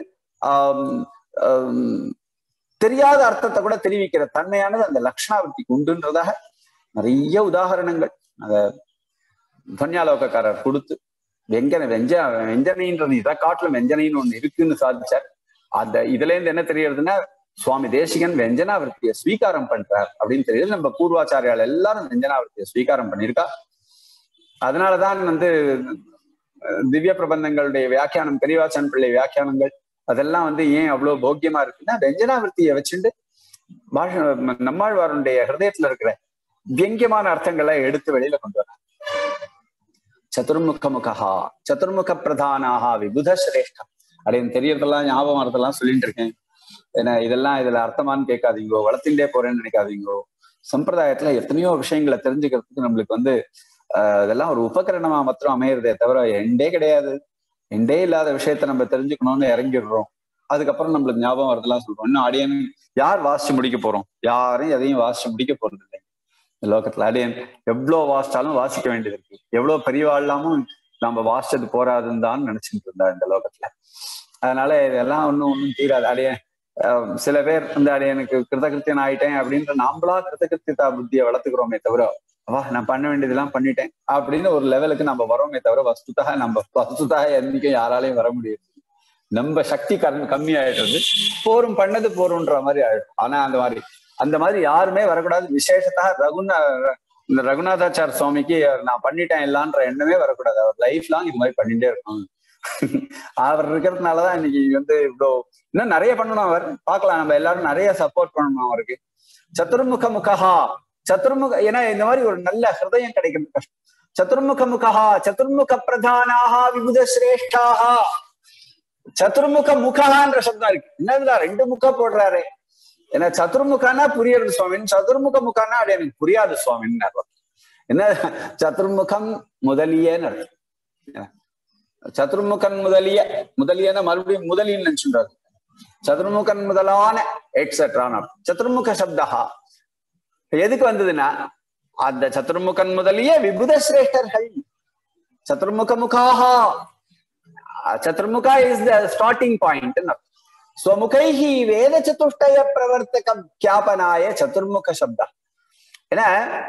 தெரியாத அர்த்தத்தை கூட தெரிவிக்கிற தன்மையானது அந்த லக்ஷணாவர்த்திக்கு உண்டுன்றதாக நிறைய உதாரணங்கள் அந்த துவன்யாலோகக்காரர் கொடுத்து வெஞ்சனைன்றது இதை காட்டிலும் வெஞ்சனைன்னு ஒண்ணு இருக்குன்னு சாதிச்சார். அந்த இதுல இருந்து என்ன தெரியறதுன்னா சுவாமி தேசிகன் வெஞ்சனாவர்த்தியை ஸ்வீகாரம் பண்றார் அப்படின்னு தெரியுது. நம்ம பூர்வாச்சாரியால் எல்லாரும் வெஞ்சனாவர்த்தியை ஸ்வீகாரம் பண்ணியிருக்கா. அதனாலதான் திவ்ய பிரபந்தங்களுடைய வியாக்கியானம், பெரியவாச்சன் பிள்ளை வியாக்கியானங்கள் அதெல்லாம் ஏன் அவ்வளவு போக்கியமா இருக்குன்னா வெஞ்சனாவர்த்தியை வச்சுட்டு நம்மாழ்வாருடைய ஹிருதயத்துல இருக்கிற வியங்கியமான அர்த்தங்களை எடுத்து வெளியில கொண்டு வர. சதுர்முகமுகா சதுர்முக பிரதானாக விபுத சிரேஷ்டா அப்படின்னு தெரியறதெல்லாம் ஞாபகம் வரதெல்லாம் சொல்லிட்டு இருக்கேன். ஏன்னா இதெல்லாம் இதுல அர்த்தமானு கேட்காதீங்கோ, வளர்த்தின்றே போறேன்னு நினைக்காதீங்கோ. சம்பிரதாயத்துல எத்தனையோ விஷயங்களை தெரிஞ்சுக்கிறதுக்கு நம்மளுக்கு இதெல்லாம் ஒரு உபகரணமா மாத்திரம் அமையறதே தவிர எண்டே கிடையாது. எண்டே இல்லாத விஷயத்த நம்ம தெரிஞ்சுக்கணும்னு இறங்கிடுறோம். அதுக்கப்புறம் நம்மளுக்கு ஞாபகம் வரதெல்லாம் சொல்றோம். இன்னும் அடியன் யார் வாசிச்சு முடிக்க போறோம்? யாரும் எதையும் வாசிச்சு முடிக்க போறது இல்லை இந்த லோகத்துல. அடியன் எவ்வளவு வாசிச்சாலும் வாசிக்க வேண்டியது இருக்கு. எவ்வளவு பெரியவாழ்லாமும் நம்ம வாசிச்சது போராதுன்னு தான் நினைச்சுட்டு இருந்தா இந்த லோகத்துல. அதனால இதெல்லாம் ஒன்னும் தீராது. அடியன் சில பேர் அடியனுக்கு கிருதகிருத்தியன் ஆயிட்டேன் அப்படின்ற நாம்பளா கிருதகிருத்தியதா புத்தியை வளர்த்துக்கிறோமே தவிர நான் பண்ண வேண்டியதெல்லாம் பண்ணிட்டேன் அப்படின்னு ஒரு லெவலுக்கு நம்ம வரோமே தவிர வஸ்துதாக என்னைக்கும் யாராலையும் வர முடியாது. நம்ம சக்தி கம்மி ஆயிடுறது, போரும் பண்ணது போரும்ன்ற மாதிரி ஆயிடும். ஆனா அந்த மாதிரி யாருமே வரக்கூடாது. விசேஷத்தாக இந்த ரகுநாதாச்சார் சுவாமிக்கு நான் பண்ணிட்டேன் இல்லான்ற எண்ணமே வரக்கூடாது. அவர் லைஃப் லாங் இது மாதிரி பண்ணிட்டே இருக்கணும். அவர் இருக்கிறதுனாலதான் இன்னைக்கு இவ்வளோ இன்னும் நிறைய பண்ணணும். அவர் பார்க்கலாம், நம்ம எல்லாரும் நிறைய சப்போர்ட் பண்ணணும் அவருக்கு. சதுர்முக ஏன்னா இந்த மாதிரி ஒரு நல்ல ஹிருதயம் கிடைக்கிறது கஷ்டம். சதுர்முகா சதுர்முக பிரதானாக விபுத சிரேஷ்டாக. சதுர்முக முகன்ற சப்தம் இருக்கு. என்னதுல ரெண்டு முக போடுறாரு. ஏன்னா சதுர்முகன்னா புரியுறது சுவாமின்னு, சதுர்முக முகன்னா அது எனக்கு புரியாது சுவாமின்னு. என்ன சதுர்முகம் முதலியன்னு இருக்கு. சதுர்முகன் முதலியன மறுபடியும் முதலின்னு நினைச்சுன்றாரு. சதுர்முகன் முதலான எட்ஸெட்ரான். சதுர்முக சப்தா எதுக்கு வந்ததுன்னா அந்த சதுர்முகன் முதலிய விபுத சிரேஷ்டர்கள். சதுர்முகமுகாக, Chaturmukha is the starting point. ஸ்வமுகைஹி வேத சதுஷ்டய பிரவர்த்தக கியாபனாய சதுர்முக சப்தா. ஏன்னா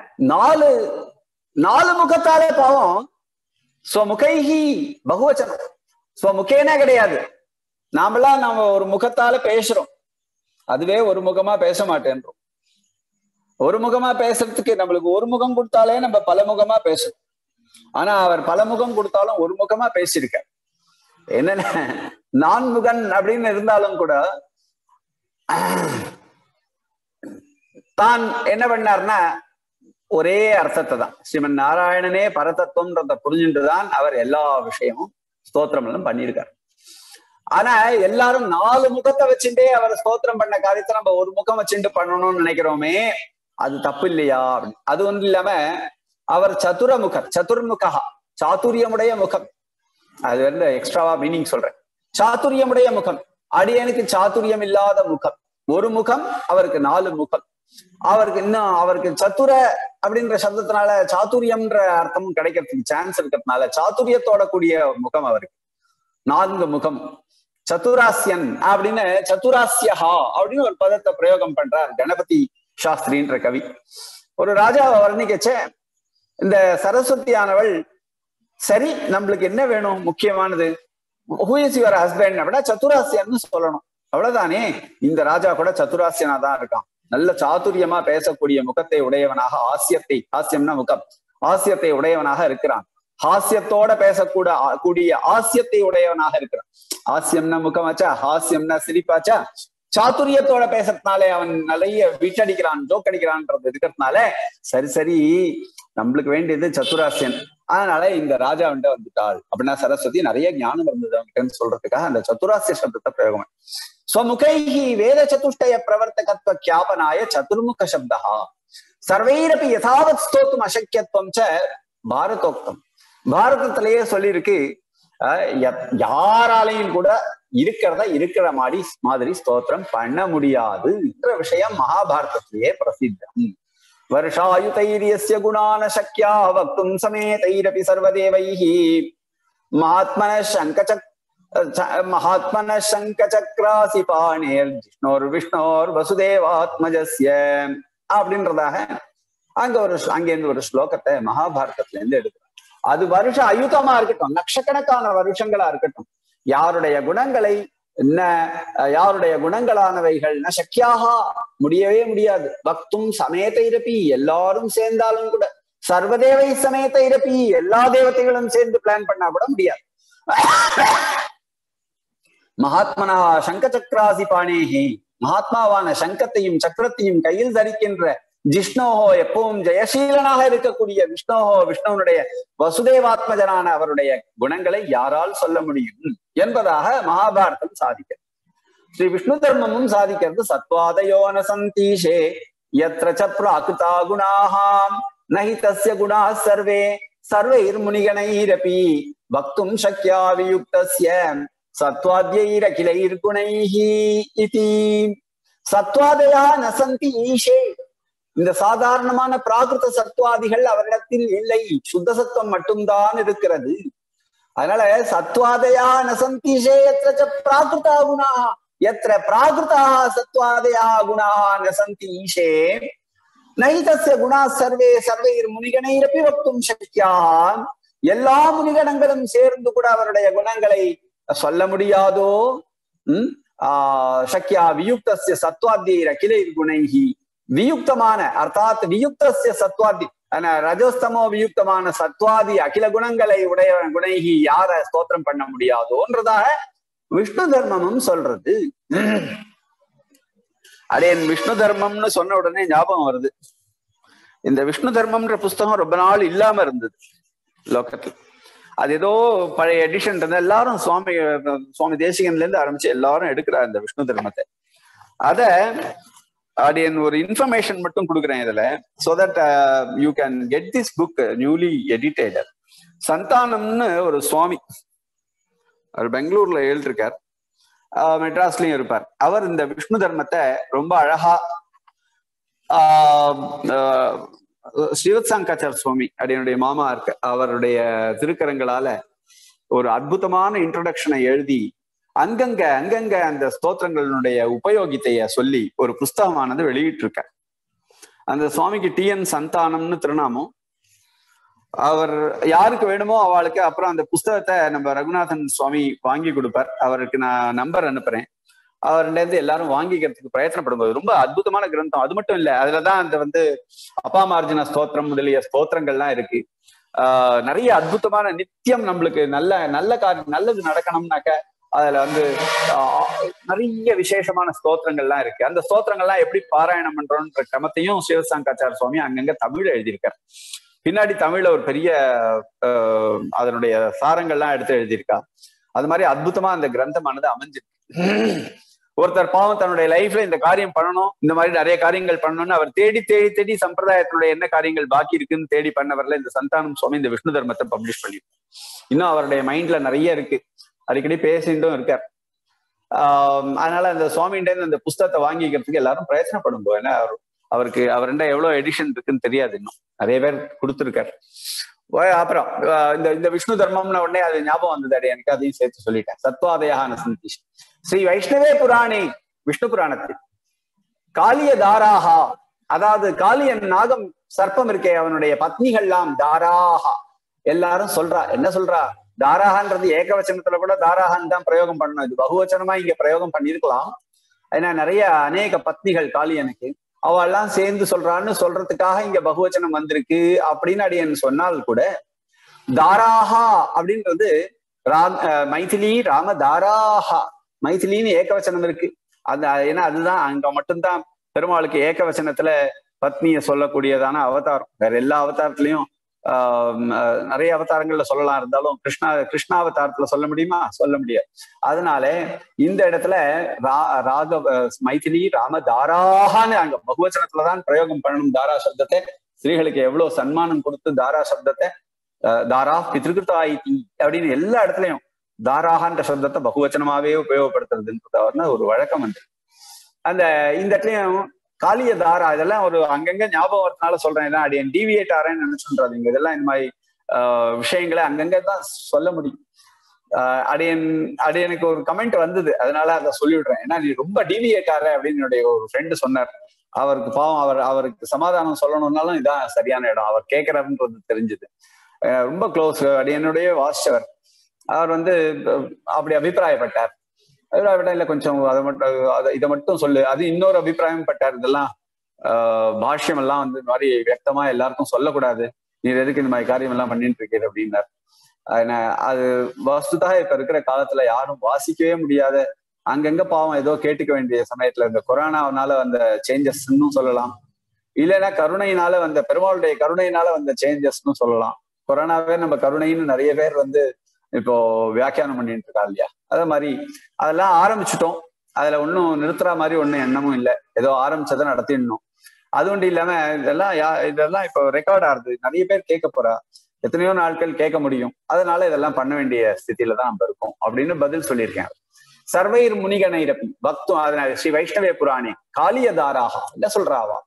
நாலு முகத்தாலே பாவம். ஸ்வமுகைஹி பகுவச்சனம், ஸ்வமுகேனா கிடையாது. நாம ஒரு முகத்தால பேசுறோம், அதுவே ஒரு முகமா பேச மாட்டேன்றோம். ஒரு முகமா பேசுறதுக்கு நம்மளுக்கு ஒரு முகம் கொடுத்தாலே நம்ம பல முகமா பேசுறோம். ஆனா அவர் பல முகம் கொடுத்தாலும் ஒரு முகமா பேசியிருக்க. என்னென்ன நான்முகன் அப்படின்னு இருந்தாலும் கூட தான் என்ன பண்ணார்னா ஒரே அர்த்தத்தை தான், ஸ்ரீமன் நாராயணனே பரதத்துவம்ன்றத புரிஞ்சுட்டுதான் அவர் எல்லா விஷயமும் ஸ்தோத்திரம் எல்லாம் பண்ணியிருக்காரு. ஆனா எல்லாரும் 4 முகத்தை வச்சுட்டே அவர் ஸ்தோத்திரம் பண்ண காரியத்தை நம்ம ஒரு முகம் வச்சுட்டு பண்ணணும்னு நினைக்கிறோமே, அது தப்பு இல்லையா அப்படின்னு. அது ஒன்றும் இல்லாம அவர் சதுர்முகா, சாதுரியமுடைய முகம். அது வந்து எக்ஸ்ட்ராவா மீனிங் சொல்றேன். சாதுரியமுடைய முகம், அடியனுக்கு சாதுரியம் இல்லாத முகம். ஒரு முகம், அவருக்கு 4 முகம். அவருக்கு சத்துர அப்படின்ற சப்தத்தினால சாதுரியம்ன்ற அர்த்தமும் கிடைக்கிறதுக்கு சான்ஸ் இருக்கிறதுனால சாதுரியத்தோட கூடிய முகம் அவருக்கு, 4 முகம். சதுராஸ்யன் அப்படின்னு, சதுராஸ்யஹா அப்படின்னு ஒரு பதத்தை பிரயோகம் பண்றார் கணபதி சாஸ்திரின்ற கவி. ஒரு ராஜாவை வர்ணிக்கச்ச, இந்த சரஸ்வதியானவள் சரி நம்மளுக்கு என்ன வேணும் முக்கியமானது, ஹூ இஸ் யுவர் ஹஸ்பண்ட் அப்படின்னா சதுராஸ்யன்னு சொல்லணும், அவ்வளவுதானே. இந்த ராஜா கூட சதுராஸ்யனா தான் இருக்கான். நல்ல சாதுரியமா பேசக்கூடிய முகத்தை உடையவனாக, ஹாஸ்யம்னா முகம், ஹாஸ்யத்தை உடையவனாக இருக்கிறான். ஹாஸ்யத்தோட கூடிய ஆசியத்தை உடையவனாக இருக்கிறான். ஹாஸ்யம்னா முகமாச்சா, ஹாஸ்யம்னா சிரிப்பாச்சா, சாதுரியத்தோட பேசுறதுனாலே அவன் நிறைய வீட்டடிக்கிறான், ஜோக் அடிக்கிறான்றது இருக்கிறதுனால சரி நம்மளுக்கு வேண்டியது சதுராஸ்யன். அதனால இந்த ராஜா வந்துட்டாள் அப்படின்னா சரஸ்வதி நிறைய ஞானம் இருந்தது அவங்கிட்டன்னு சொல்றதுக்காக அந்த சதுராஸ்ய சப்தத்தை பிரயோகம். ஸ்வமுகைஹி வேத சதுஷ்டய பிரவர்த்தகத்துவ கியாபனாய சதுர்முக சப்தா சர்வைரபி யதாவத் ஸ்தோத்தும் அசக்கியத்துவம் ச பாரதோக்தம். பாரதத்திலேயே சொல்லியிருக்கு, யாராலையும் கூட இருக்கிற மாதிரி ஸ்தோத்திரம் பண்ண முடியாது என்ற விஷயம் மகாபாரதத்திலேயே பிரசித்தம். வருஷாயுதைரியஸ்ய குணான சக்யா வக்தும் சமேதைரபி சர்வதேவைஹி மகாத்மன சங்கசக்ராசி பாணேர் ஜிஷ்ணோர் விஷ்ணோர் வசுதேவாத்மஜஸ்ய அப்படின்றதாக அங்கேருந்து ஒரு ஸ்லோகத்தை மகாபாரதத்துல இருந்து எடுக்கிறார். அது வருஷ அயுதமா இருக்கட்டும், லட்சக்கணக்கான வருஷங்களா இருக்கட்டும், யாருடைய குணங்களானவைகள் சக்கியாக முடியவே முடியாது. பக்தும் சமேதைரபி எல்லாரும் சேர்ந்தாலும் கூட, சர்வதேவை சமேதைரபி எல்லா தேவதைகளும் சேர்ந்து பிளான் பண்ணா கூட முடியாது. மகாத்மனா சங்கசக்ராசி பாணேஹி, மகாத்மாவான சங்கத்தையும் சக்கரத்தையும் கையில் தரிக்கின்ற ஜிஷ்ணோஹோ எப்பவும் ஜெயசீலனாக இருக்கக்கூடிய விஷ்ணுவனுடைய வசுதேவாத்மஜனான அவருடைய குணங்களை யாரால் சொல்ல முடியும் என்பதாக மகாபாரதம் சாதிக்கிறது. ஸ்ரீ விஷ்ணு தர்மமும் சாதிக்கிறது. சத்வாதயோன சந்தீஷே யத்ர ச ப்ராகிருதா குணாஹாம் நஹி தஸ்ய குணாः சர்வைர் முனிகணைரபி வக்தும் சக்யா வியுக்தஸ்ய சத்வாத்யைரகிலைர் குணைஹி இதி. சத்வாதயா நசந்தி ஈஷே, இந்த சாதாரணமான பிராகிருத சத்வாதிகள் அவரிடத்தில் இல்லை, சுத்த சத்துவம் மட்டும்தான் இருக்கிறது. அதனால சத்வாதயா நசந்தீஷே எத்திர பிராகிருதா குணாஹ, எத்திர பிராகிருதா சத்வாதயா குணாஹ நசந்தி ஈஷே நஹி தஸ்ய குணாः சர்வைர் முனிகணைரபி வக்தும் சக்யா, எல்லா முனிகணங்களும் சேர்ந்து கூட அவருடைய குணங்களை சொல்ல முடியாதோ. சக்யா வியுக்தஸ்ய சத்வாத்யைர் அகிலைர் குணைஹி, வியுக்தமான அர்த்தாத் வியுக்தஸ்ய சத்வாதி ரஜோஸ்தமோ வியுக்தமான சத்வாதி அகில குணங்களை உடைய குணைஹி யார ஸ்தோத்திரம் பண்ண முடியாதோன்றதாக விஷ்ணு தர்மமும் சொல்றது. அடேன் விஷ்ணு தர்மம்னு சொன்ன உடனே ஞாபகம் வருது, இந்த விஷ்ணு தர்மம்ன்ற புஸ்தகம் ரொம்ப நாள் இல்லாம இருந்தது லோக்கத்துல. அது ஏதோ பழைய எடிஷன் இருந்தது. எல்லாரும் சுவாமி தேசிகன்ல இருந்து ஆரம்பிச்சு எல்லாரும் எடுக்கிறார் இந்த விஷ்ணு தர்மத்தை. அத ஆடியன் ஒரு இன்ஃபர்மேஷன் மட்டும் கொடுக்குறேன் இதுல, so that you can get this book newly edited. சந்தானம்னு ஒரு சுவாமி, அவர் பெங்களூர்ல எழுதிருக்கார், மெட்ராஸ்லயும் இருப்பார். அவர் இந்த விஷ்ணு தர்மத்தை ரொம்ப அழகா ஸ்ரீவத் சங்கச்சார் சுவாமி அடியனுடைய மாமா இருக்கு, அவருடைய திருக்கரங்களால ஒரு அற்புதமான இன்ட்ரோடக்ஷனை எழுதி அங்கங்க அந்த ஸ்தோத்திரங்களுடைய உபயோகித்தைய சொல்லி ஒரு புஸ்தகமானது வெளியிட்டிருக்க. அந்த சுவாமிக்கு TN சந்தானம்னு திருநாமம். அவர் யாருக்கு வேணுமோ அவளுக்கு அப்புறம் அந்த புஸ்தகத்தை நம்ம ரகுநாதன் சுவாமி வாங்கி கொடுப்பார். அவருக்கு நான் நம்பர் அனுப்புறேன், அவர்ல இருந்து எல்லாரும் வாங்கிக்கிறதுக்கு பிரயத்தனப்படும்போது ரொம்ப அற்புதமான கிரந்தம். அது மட்டும் இல்ல, அதுலதான் அந்த அபாமார்ஜன ஸ்தோத்திரம் முதலிய ஸ்தோத்திரங்கள்லாம் இருக்கு. நிறைய அற்புதமான நித்தியம் நம்மளுக்கு நல்லது நடக்கணும்னாக்க அதுல வந்து நிறைய விசேஷமான ஸ்தோத்திரங்கள்லாம் இருக்கு. அந்த ஸ்தோத்திரங்கள்லாம் எப்படி பாராயணம் பண்றோம்ன்ற கிரமத்தையும் சிவசாங்காச்சார சுவாமி அங்கங்க தமிழ் எழுதியிருக்காரு. பின்னாடி தமிழ்ல ஒரு பெரிய அதனுடைய சாரங்கள்லாம் எடுத்து எழுதியிருக்கா. அது மாதிரி அற்புதமா அந்த கிரந்தமானது அமைஞ்சிருக்கு. ஒருத்தர் பாவம் தன்னுடைய லைஃப்ல இந்த காரியம் பண்ணணும், இந்த மாதிரி நிறைய காரியங்கள் பண்ணணும்னு அவர் தேடி தேடி தேடி சம்பிரதாயத்தினுடைய என்ன காரியங்கள் பாக்கி இருக்குன்னு தேடி பண்ணவர்ல இந்த சந்தானம் சுவாமி இந்த விஷ்ணு தர்மத்தை பப்ளிஷ் பண்ணிருக்காரு. இன்னும் அவருடைய மைண்ட்ல நிறைய இருக்கு, அடிக்கடி பேசிட்டும் இருக்கார். அதனால அந்த சுவாமிகிட்ட அந்த புஸ்தகத்தை வாங்கிக்கிறதுக்கு எல்லாரும் பிரயத்தனப்படும் போது, ஏன்னா அவருக்கு அவர்கிட்ட எவ்வளவு எடிஷன் இருக்குன்னு தெரியாது, இன்னும் நிறைய பேர் கொடுத்துருக்காரு. அப்புறம் இந்த விஷ்ணு தர்மம்னு உடனே அது ஞாபகம் வந்தது, எனக்கு அதையும் சேர்த்து சொல்லிட்டேன். சத்வாதயான சந்தீஷ் ஸ்ரீ வைஷ்ணவே புராணே, விஷ்ணு புராணத்தில் காளிய தாராஹா, அதாவது காளியன் நாகம் சர்ப்பம் இருக்கே அவனுடைய பத்னிகள்லாம் தாராஹா. எல்லாரும் சொல்றா, என்ன சொல்றா, தாராஹான்றது ஏகவச்சனத்துல கூட தாராஹான் தான் பிரயோகம் பண்ணணும், இது பகுவச்சனமா இங்க பிரயோகம் பண்ணிருக்கலாம். ஏன்னா நிறைய அநேக பத்னிகள் காளியனுக்கு, அவெல்லாம் சேர்ந்து சொல்றான்னு சொல்றதுக்காக இங்க பகுவச்சனம் வந்திருக்கு அப்படின்னு அடியன் சொன்னால் கூட, தாராஹா அப்படின்றது மைதிலி ராம தாராஹா, மைதிலின்னு ஏகவச்சனம் இருக்கு. ஏன்னா அதுதான் அங்க மட்டும்தான் பெருமாளுக்கு ஏகவச்சனத்துல பத்னியை சொல்லக்கூடியதான அவதாரம். வேற எல்லா அவதாரத்திலையும் நிறைய அவதாரங்கள்ல சொல்லலாம், இருந்தாலும் கிருஷ்ணாவதாரத்துல சொல்ல முடியுமா? சொல்ல முடியாது. அதனால இந்த இடத்துல மைதிலி ராம தாராஹான்னு அங்க பகுவச்சனத்துலதான் பிரயோகம் பண்ணணும் தாரா சப்தத்தை. ஸ்திரீகளுக்கு எவ்வளவு சன்மானம் கொடுத்து தாரா சப்தத்தை தாரா பித்ருகிருதாயிதி அப்படின்னு எல்லா இடத்துலயும் தாராஹான்ற சப்தத்தை பகுவச்சனமாவே உபயோகப்படுத்துறதுன்றத ஒரு வழக்கம் வந்து இந்த இடத்துலயும் காளிய தாரா இதெல்லாம் ஒரு அங்கங்க ஞாபகம் வரதுனால சொல்றேன். ஏன்னா அடியன் டிவியேட் ஆறேன்னு நினைச்சுன்றாதீங்க, இதெல்லாம் இந்த மாதிரி விஷயங்களை அங்கங்க தான் சொல்ல முடியும். அடியனுக்கு ஒரு கமெண்ட் வந்தது, அதனால அதை சொல்லிவிடுறேன். ஏன்னா நீ ரொம்ப டிவியேட் ஆற அப்படின்னு என்னுடைய ஒரு ஃப்ரெண்டு சொன்னார். அவருக்கு பாவம், அவருக்கு சமாதானம் சொல்லணும்னாலும் இதான் சரியான இடம், அவர் கேட்கிறாருன்றது தெரிஞ்சுது. ரொம்ப க்ளோஸ், அடியனுடைய வாசிச்சவர். அவர் அப்படி அபிப்பிராயப்பட்டார். இல்ல கொஞ்சம் இதை மட்டும் சொல்லு, அது இன்னொரு அபிப்பிராயம் பட்டார். இதெல்லாம் பாஷ்யம் எல்லாம் இந்த மாதிரி வியக்தமா எல்லாருக்கும் சொல்லக்கூடாது, நீ எதுக்கு இந்த மாதிரி காரியம் எல்லாம் பண்ணிட்டு இருக்கீங்க அப்படின்னார். அது வஸ்துதாக இப்ப இருக்கிற காலத்துல யாரும் வாசிக்கவே முடியாத, அங்கங்க பாவம் ஏதோ கேட்டுக்க வேண்டிய சமயத்துல இந்த கொரோனாவனால வந்த சேஞ்சஸ்ன்னு சொல்லலாம், இல்லைன்னா கருணையினால வந்த பெருமாளுடைய கருணையினால வந்த சேஞ்சஸ்ன்னு சொல்லலாம். கொரோனாவே நம்ம கருணைன்னு நிறைய பேர் இப்போ வியாக்கியானம் பண்ணிட்டு இருக்கா இல்லையா? அதே மாதிரி அதெல்லாம் ஆரம்பிச்சுட்டோம், அதுல ஒன்னும் நிறுத்துற மாதிரி ஒன்னும் எண்ணமும் இல்லை, ஏதோ ஆரம்பிச்சதை நடத்திடணும். அது ஒன்றும் இல்லாம இதெல்லாம் இப்போ ரெக்கார்ட் ஆகுது, நிறைய பேர் கேட்க போறா, எத்தனையோ நாட்கள் கேட்க முடியும், அதனால இதெல்லாம் பண்ண வேண்டிய ஸ்திதியில தான் நம்ம இருக்கோம் அப்படின்னு பதில் சொல்லியிருக்கேன். சர்வைர் முனிகணைரப்பி பக்தும், அதனால ஸ்ரீ வைஷ்ணவே புராணே காளிய தாராஹா என்ன சொல்றாவா,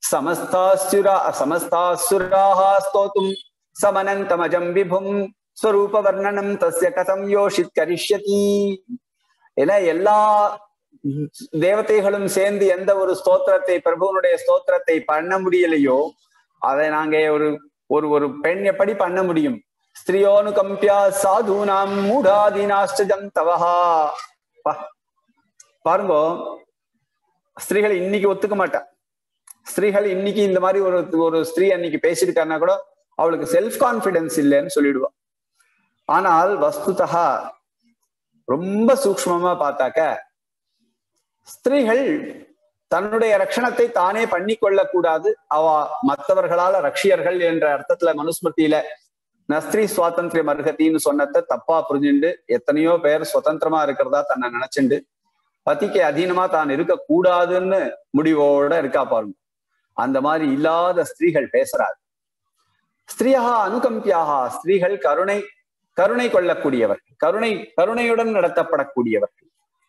சமஸ்தாசுராஹா ஸ்தோத்தும் சமனந்தமஜம் விபும் ஸ்வரூப வர்ணனம் தஸ்ய கதம் யோஷித் கரிஷ்யதி. ஏன்னா எல்லா தேவதைகளும் சேர்ந்து எந்த ஒரு ஸ்தோத்திரத்தை, பிரபுவனுடைய ஸ்தோத்திரத்தை பண்ண முடியலையோ அதை நாங்க ஒரு பெண் எப்படி பண்ண முடியும்? ஸ்திரியோனு கம்பியா சாதுனாம் மூடாதீனாஷ்டஜந்தவஹா. பாருங்க, ஸ்திரீகள் இன்னைக்கு ஒத்துக்க மாட்டா. ஸ்திரீகள் இன்னைக்கு இந்த மாதிரி ஒரு ஸ்திரீ அன்னைக்கு பேசியிருக்காருன்னா கூட அவளுக்கு செல்ஃப் கான்பிடன்ஸ் இல்லைன்னு சொல்லிடுவா. ஆனால் வஸ்துதா ரொம்ப சூக்ஷ்மமா பார்த்தாக்க ஸ்திரீகள் தன்னுடைய ரட்சணத்தை தானே பண்ணி கொள்ள கூடாது, அவ மற்றவர்களால ரட்சியர்கள் என்ற அர்த்தத்துல மனுஸ்மிருதியில நஸ்திரி சுவாதந்திரியம் அர்ஹத்தின்னு சொன்னதை தப்பா புரிஞ்சுண்டு எத்தனையோ பேர் சுதந்திரமா இருக்கிறதா தன்னை நினைச்சுண்டு பத்திக்கு அதீனமா தான் இருக்க கூடாதுன்னு முடிவோட இருக்கா பாருங்க. அந்த மாதிரி இல்லாத ஸ்திரீகள் பேசுறாரு. ஸ்திரியா அனுகம்பியாக, ஸ்திரீகள் கருணை கொள்ளக்கூடியவர்கள், கருணையுடன் நடத்தப்படக்கூடியவர்கள்.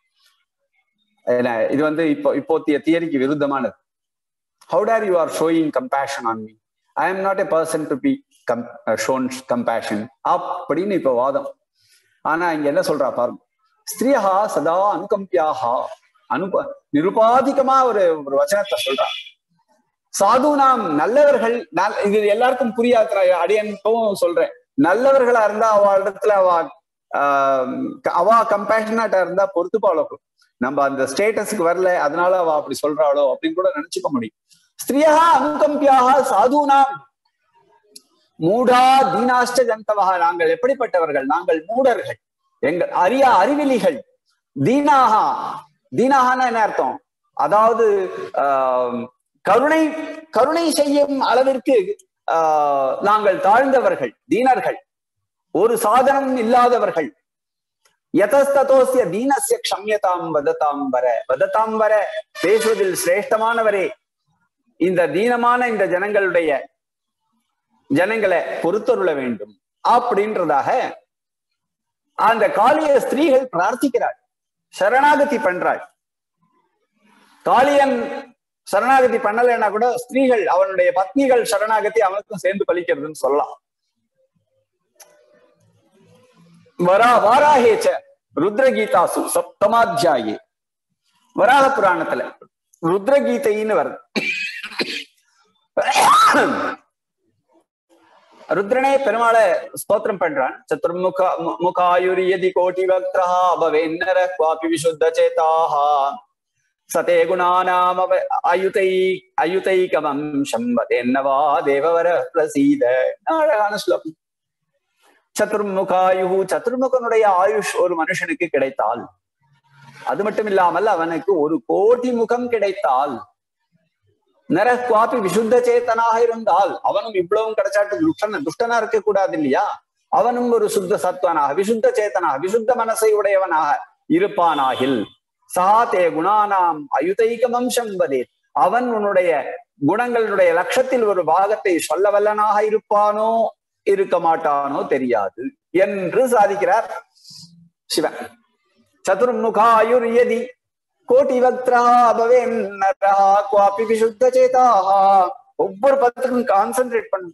இது இப்போத்திய தியரிக்கு விருத்தமானது. How dare you are showing compassion on me? I am not a person to be shown compassion அப்படின்னு இப்ப வாதம். ஆனா இங்க என்ன சொல்றா பாருங்க, ஸ்திரியா சதா அனுகம்பியாக, நிருபாதிகமா ஒரு வச்சனத்தை சொல்றா. சாதுனாம் நல்லவர்கள், இது எல்லாருக்கும் புரியாத அடியனுக்கும் சொல்றேன், நல்லவர்களா இருந்தா அவ இடத்துல அவ கம்பேஷனேட்டா இருந்தா பொறுத்துப்பாளோ, நம்ம அந்த ஸ்டேட்டஸ்க்கு வரல அதனால அவ அப்படி சொல்றாளோ அப்படின்னு கூட நினைச்சுக்க முடியும். ஸ்திரியா அனுகம்பியாக சாதுனாம் மூடா தீனாஷ்ட ஜந்தவா, நாங்கள் எப்படிப்பட்டவர்கள், நாங்கள் மூடர்கள், எங்கள் அறிவிலிகள், தீனாகா, தீனாகனா என்ன அர்த்தம்? அதாவது கருணை கருணை செய்யும் அளவிற்கு நாங்கள் தாழ்ந்தவர்கள், தீனர்கள், ஒரு சாதனம் இல்லாதவர்கள். யதஸ்ததோஸ்ய தீனஸ்ய க்ஷம்யதாம் வததாம்பர, வததாம்பர பேசுவதில் சிரேஷ்டமானவரே, இந்த தீனமான இந்த ஜனங்களை பொறுத்தருள வேண்டும் அப்படின்றதாக அந்த காளிய ஸ்திரீகள் பிரார்த்திக்கிறாள், சரணாகதி பண்றாள். காளியன் சரணாகதி பண்ணலைன்னா கூட ஸ்திரீகள், அவனுடைய பத்னிகள் சரணாகதி அவனுக்கும் சேர்ந்து பலிக்கிறதுன்னு சொல்லலாம். வாராஹேச்ச ருத்ரகீதாசு சப்தமாத்தியாயே, வராக புராணத்துல ருத்ரகீதைன்னு வருது. ருத்ரனே பெருமாளை ஸ்தோத்திரம் பண்றான். சதுர்முகாயுரியதி கோட்டி வக்த்ரா பவேன்னர க்வாபி விசுத்த சேதாஹா சதே குணாநாம அயுதைகவம்சம் வதேன்னவா தேவவர பிரசீத. அழகான ஸ்லோகம். சதுர்முகாயு, சதுர்முகனுடைய ஆயுஷ் ஒரு மனுஷனுக்கு கிடைத்தால், அது மட்டும் இல்லாமல் அவனுக்கு 1 கோடி முகம் கிடைத்தால், நரக்வாபி விசுத்த சேத்தனாக இருந்தால், அவனும் இவ்வளவும் கிடைச்சாட்டு துஷ்டனா இருக்க கூடாது இல்லையா? அவனும் ஒரு சுத்த சத்வனாக, விசுத்த சேத்தனாக, விசுத்த மனசை உடையவனாக இருப்பானாகில், சாதே குணானாம் அயுதைகம் அம்சம் வதே, அவன் உன்னுடைய குணங்களுடைய லட்சத்தில் ஒரு பாகத்தை சொல்ல வல்லனாக இருப்பானோ இருக்க மாட்டானோ தெரியாது என்று சாதிக்கிறார் சிவன். சதுர்முகாயுர்யதி கோட்டி வக்த்ரா பவேன்னரா க்வாபி விசுத்த சேதாஹா. ஒவ்வொரு பதத்துக்கும் கான்சென்ட்ரேட் பண்ணு.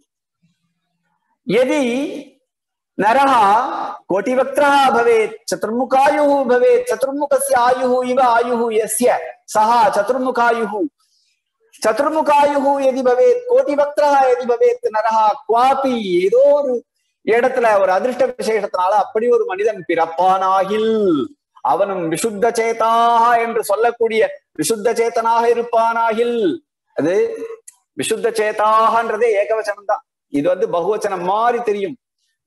யதி நரஹா கோட்டி வக்த்ரா பவேத் சதுர்முகாயுஹு பவேத் சதுர்முகஸ்ய ஆயுஹு இவ ஆயுஹு யஸ்ய சஹா சதுர்முகாயுஹு சதுர்முகாயுஹு யதி பவேத் கோட்டி வக்த்ரா யதி பவேத் நரஹா க்வாபி. ஏதோ ஒரு இடத்துல ஒரு அதிர்ஷ்ட விசேஷத்தினால அப்படி ஒரு மனிதன் பிறப்பானாகில், அவனும் விசுத்த சேதாக என்று சொல்லக்கூடிய விசுத்த சேத்தனாக இருப்பானாகில். அது விசுத்த சேதாகன்றதே ஏகவச்சனம் தான். இது பகுவச்சனம் மாறி தெரியும்.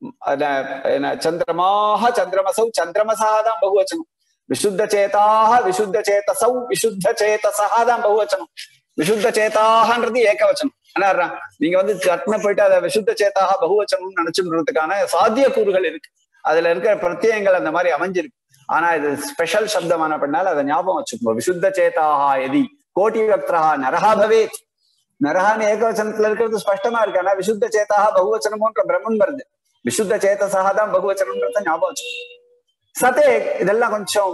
சந்திரமாக சந்திரமசௌ சந்திரமசாதான் பகுவச்சனம். விசுத்த சேதாக விசுத்த சேதசௌ விசுத்த சேதசகாதான் பகுவச்சனம். விசுத்த சேதாகன்றது ஏகவச்சனம். ஆனா நீங்க கட்ன போயிட்டு அதை விசுத்த சேதாக பகுவச்சனம் நினைச்சுன்றதுக்கான சாத்திய கூறுகள் இருக்கு. அதுல இருக்கிற பிரத்யங்கள் அந்த மாதிரி அமைஞ்சிருக்கு. ஆனா இது ஸ்பெஷல் சப்தமான பண்ணால் அதை ஞாபகம் வச்சுக்கோ. விசுத்த சேதாஹா எதி கோட்டி வக்த்ரஹா நரஹா பவேத். நரஹான்னு ஏகவச்சனத்துல இருக்கிறது ஸ்பஷ்டமா இருக்கு. ஆனா விசுத்த சேதாக பகுவச்சனமோன்ற பிரம்மன் வருது. விசுத்த சேதசகா தான் பகுவச்சனம்ன்றத ஞாபகம் வச்சு. சதே இதெல்லாம் கொஞ்சம்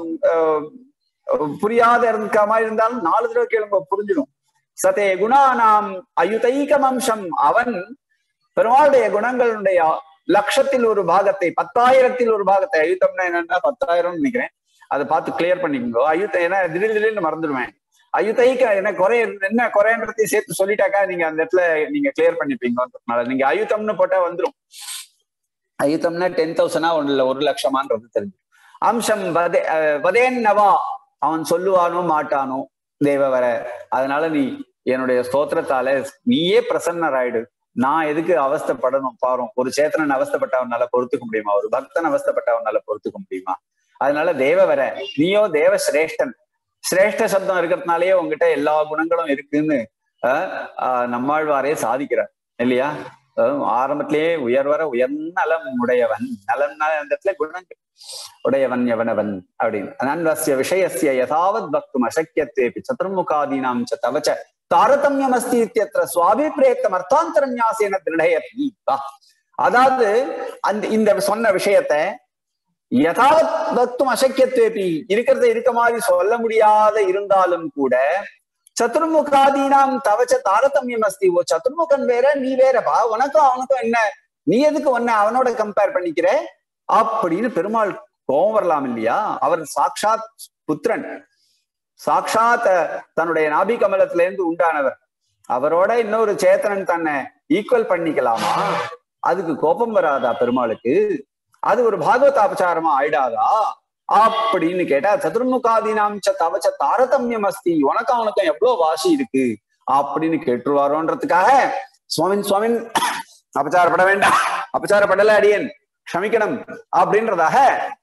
புரியாத இருக்க மாதிரி இருந்தாலும் 4 தடவை கேளுங்க, புரிஞ்சிடும். சதே குணானாம் அயுதைகம் அம்சம், அவன் பெருமாளுடைய குணங்களுடைய லட்சத்தில் ஒரு பாகத்தை, 10,000ல் ஒரு பாகத்தை, அயுத்தம்னா என்னன்னா 10,000 நினைக்கிறேன், அதை பார்த்து கிளியர் பண்ணிக்கோ. அயுத்தம் ஏன்னா திடீர்னு மறந்துடுவேன். அயுதைக்க என்ன குறைன்றதையும் சேர்த்து சொல்லிட்டாக்கா நீங்க அந்த இடத்துல நீங்க கிளியர் பண்ணிப்பீங்க. நீங்க அயுத்தம்னு போட்டா வந்துடும். அயுத்தம்னா 10,000 ஒண்ணுல 1,00,000 தெரிஞ்சு. அம்சம் வதேன்னவா, அவன் சொல்லுவானோ மாட்டானோ தேவவர. அதனால நீ என்னுடைய ஸ்தோத்திரத்தால நீயே பிரசன்னராயிடு. நான் எதுக்கு அவஸ்தைப்படணும் பாரும். ஒரு சேத்தனன் அவஸ்தைப்பட்டவனால பொறுத்துக்க முடியுமா? ஒரு பக்தன் அவஸ்தைப்பட்டவனால பொறுத்துக்க முடியுமா? அதனால தேவவர, நீயோ தேவ சிரேஷ்டன். சிரேஷ்ட சப்தம் இருக்கிறதுனாலயே உங்ககிட்ட எல்லா குணங்களும் இருக்குன்னு நம்மாழ்வாரே சாதிக்கிறார் இல்லையா? ஆரம்பத்திலேயே உயர்வர உயர்நலம் உடையவன், நலன்னா அந்த இடத்துல குணங்கள் உடையவன் எவனவன் அப்படின்னு. அனன்வஸ்ய விஷயஸ்ய யதாவத் பக்தும் அசக்கியத்தேபி சதுர்முகாதீனாம் ச தவச்ச தாரதமியம் அஸ்தி இத்யத்ர ஸ்வாபிப்ரேத்தம் அர்த்தாந்தரநியாசேன திருடயதி. அதாவது இந்த சொன்ன விஷயத்தை யதாவத் பக்தும் அசக்கியத்தேபி, இருக்கிறத இருக்க மாதிரி சொல்ல முடியாத இருந்தாலும் கூட சதுர்முகாதீனாம் தவச்ச தாரதமியம் அஸ்தி, ஓ சதுர்முகன் வேற நீ வேறப்பா, உனக்கும் அவனுக்கும் என்ன, நீ எதுக்கு ஒன்ன அவனோட கம்பேர் பண்ணிக்கிற அப்படின்னு பெருமாள் கோபம் வரலாம் இல்லையா? அவர் சாக்ஷாத் புத்திரன், சாக்ஷாத் தன்னுடைய நாபி கமலத்துல இருந்து உண்டானவர். அவரோட இன்னொரு சேத்தனன் தன்னை ஈக்குவல் பண்ணிக்கலாமா? அதுக்கு கோபம் வராதா பெருமாளுக்கு? அது ஒரு பாகவத அபச்சாரமா ஆயிடாதா அப்படின்னு கேட்டா, சதுர்முகாதீனாம் ச தவச்ச தாரதமியம் அஸ்தி, உனக்கும் அவனுக்கும் எவ்வளவு வாசி இருக்கு அப்படின்னு கேட்டுருவாரோன்றதுக்காக சுவாமின் அபச்சாரப்பட வேண்டாம், அபச்சாரப்படல அடியன் க்ஷமிக்கணும் அப்படின்றதாக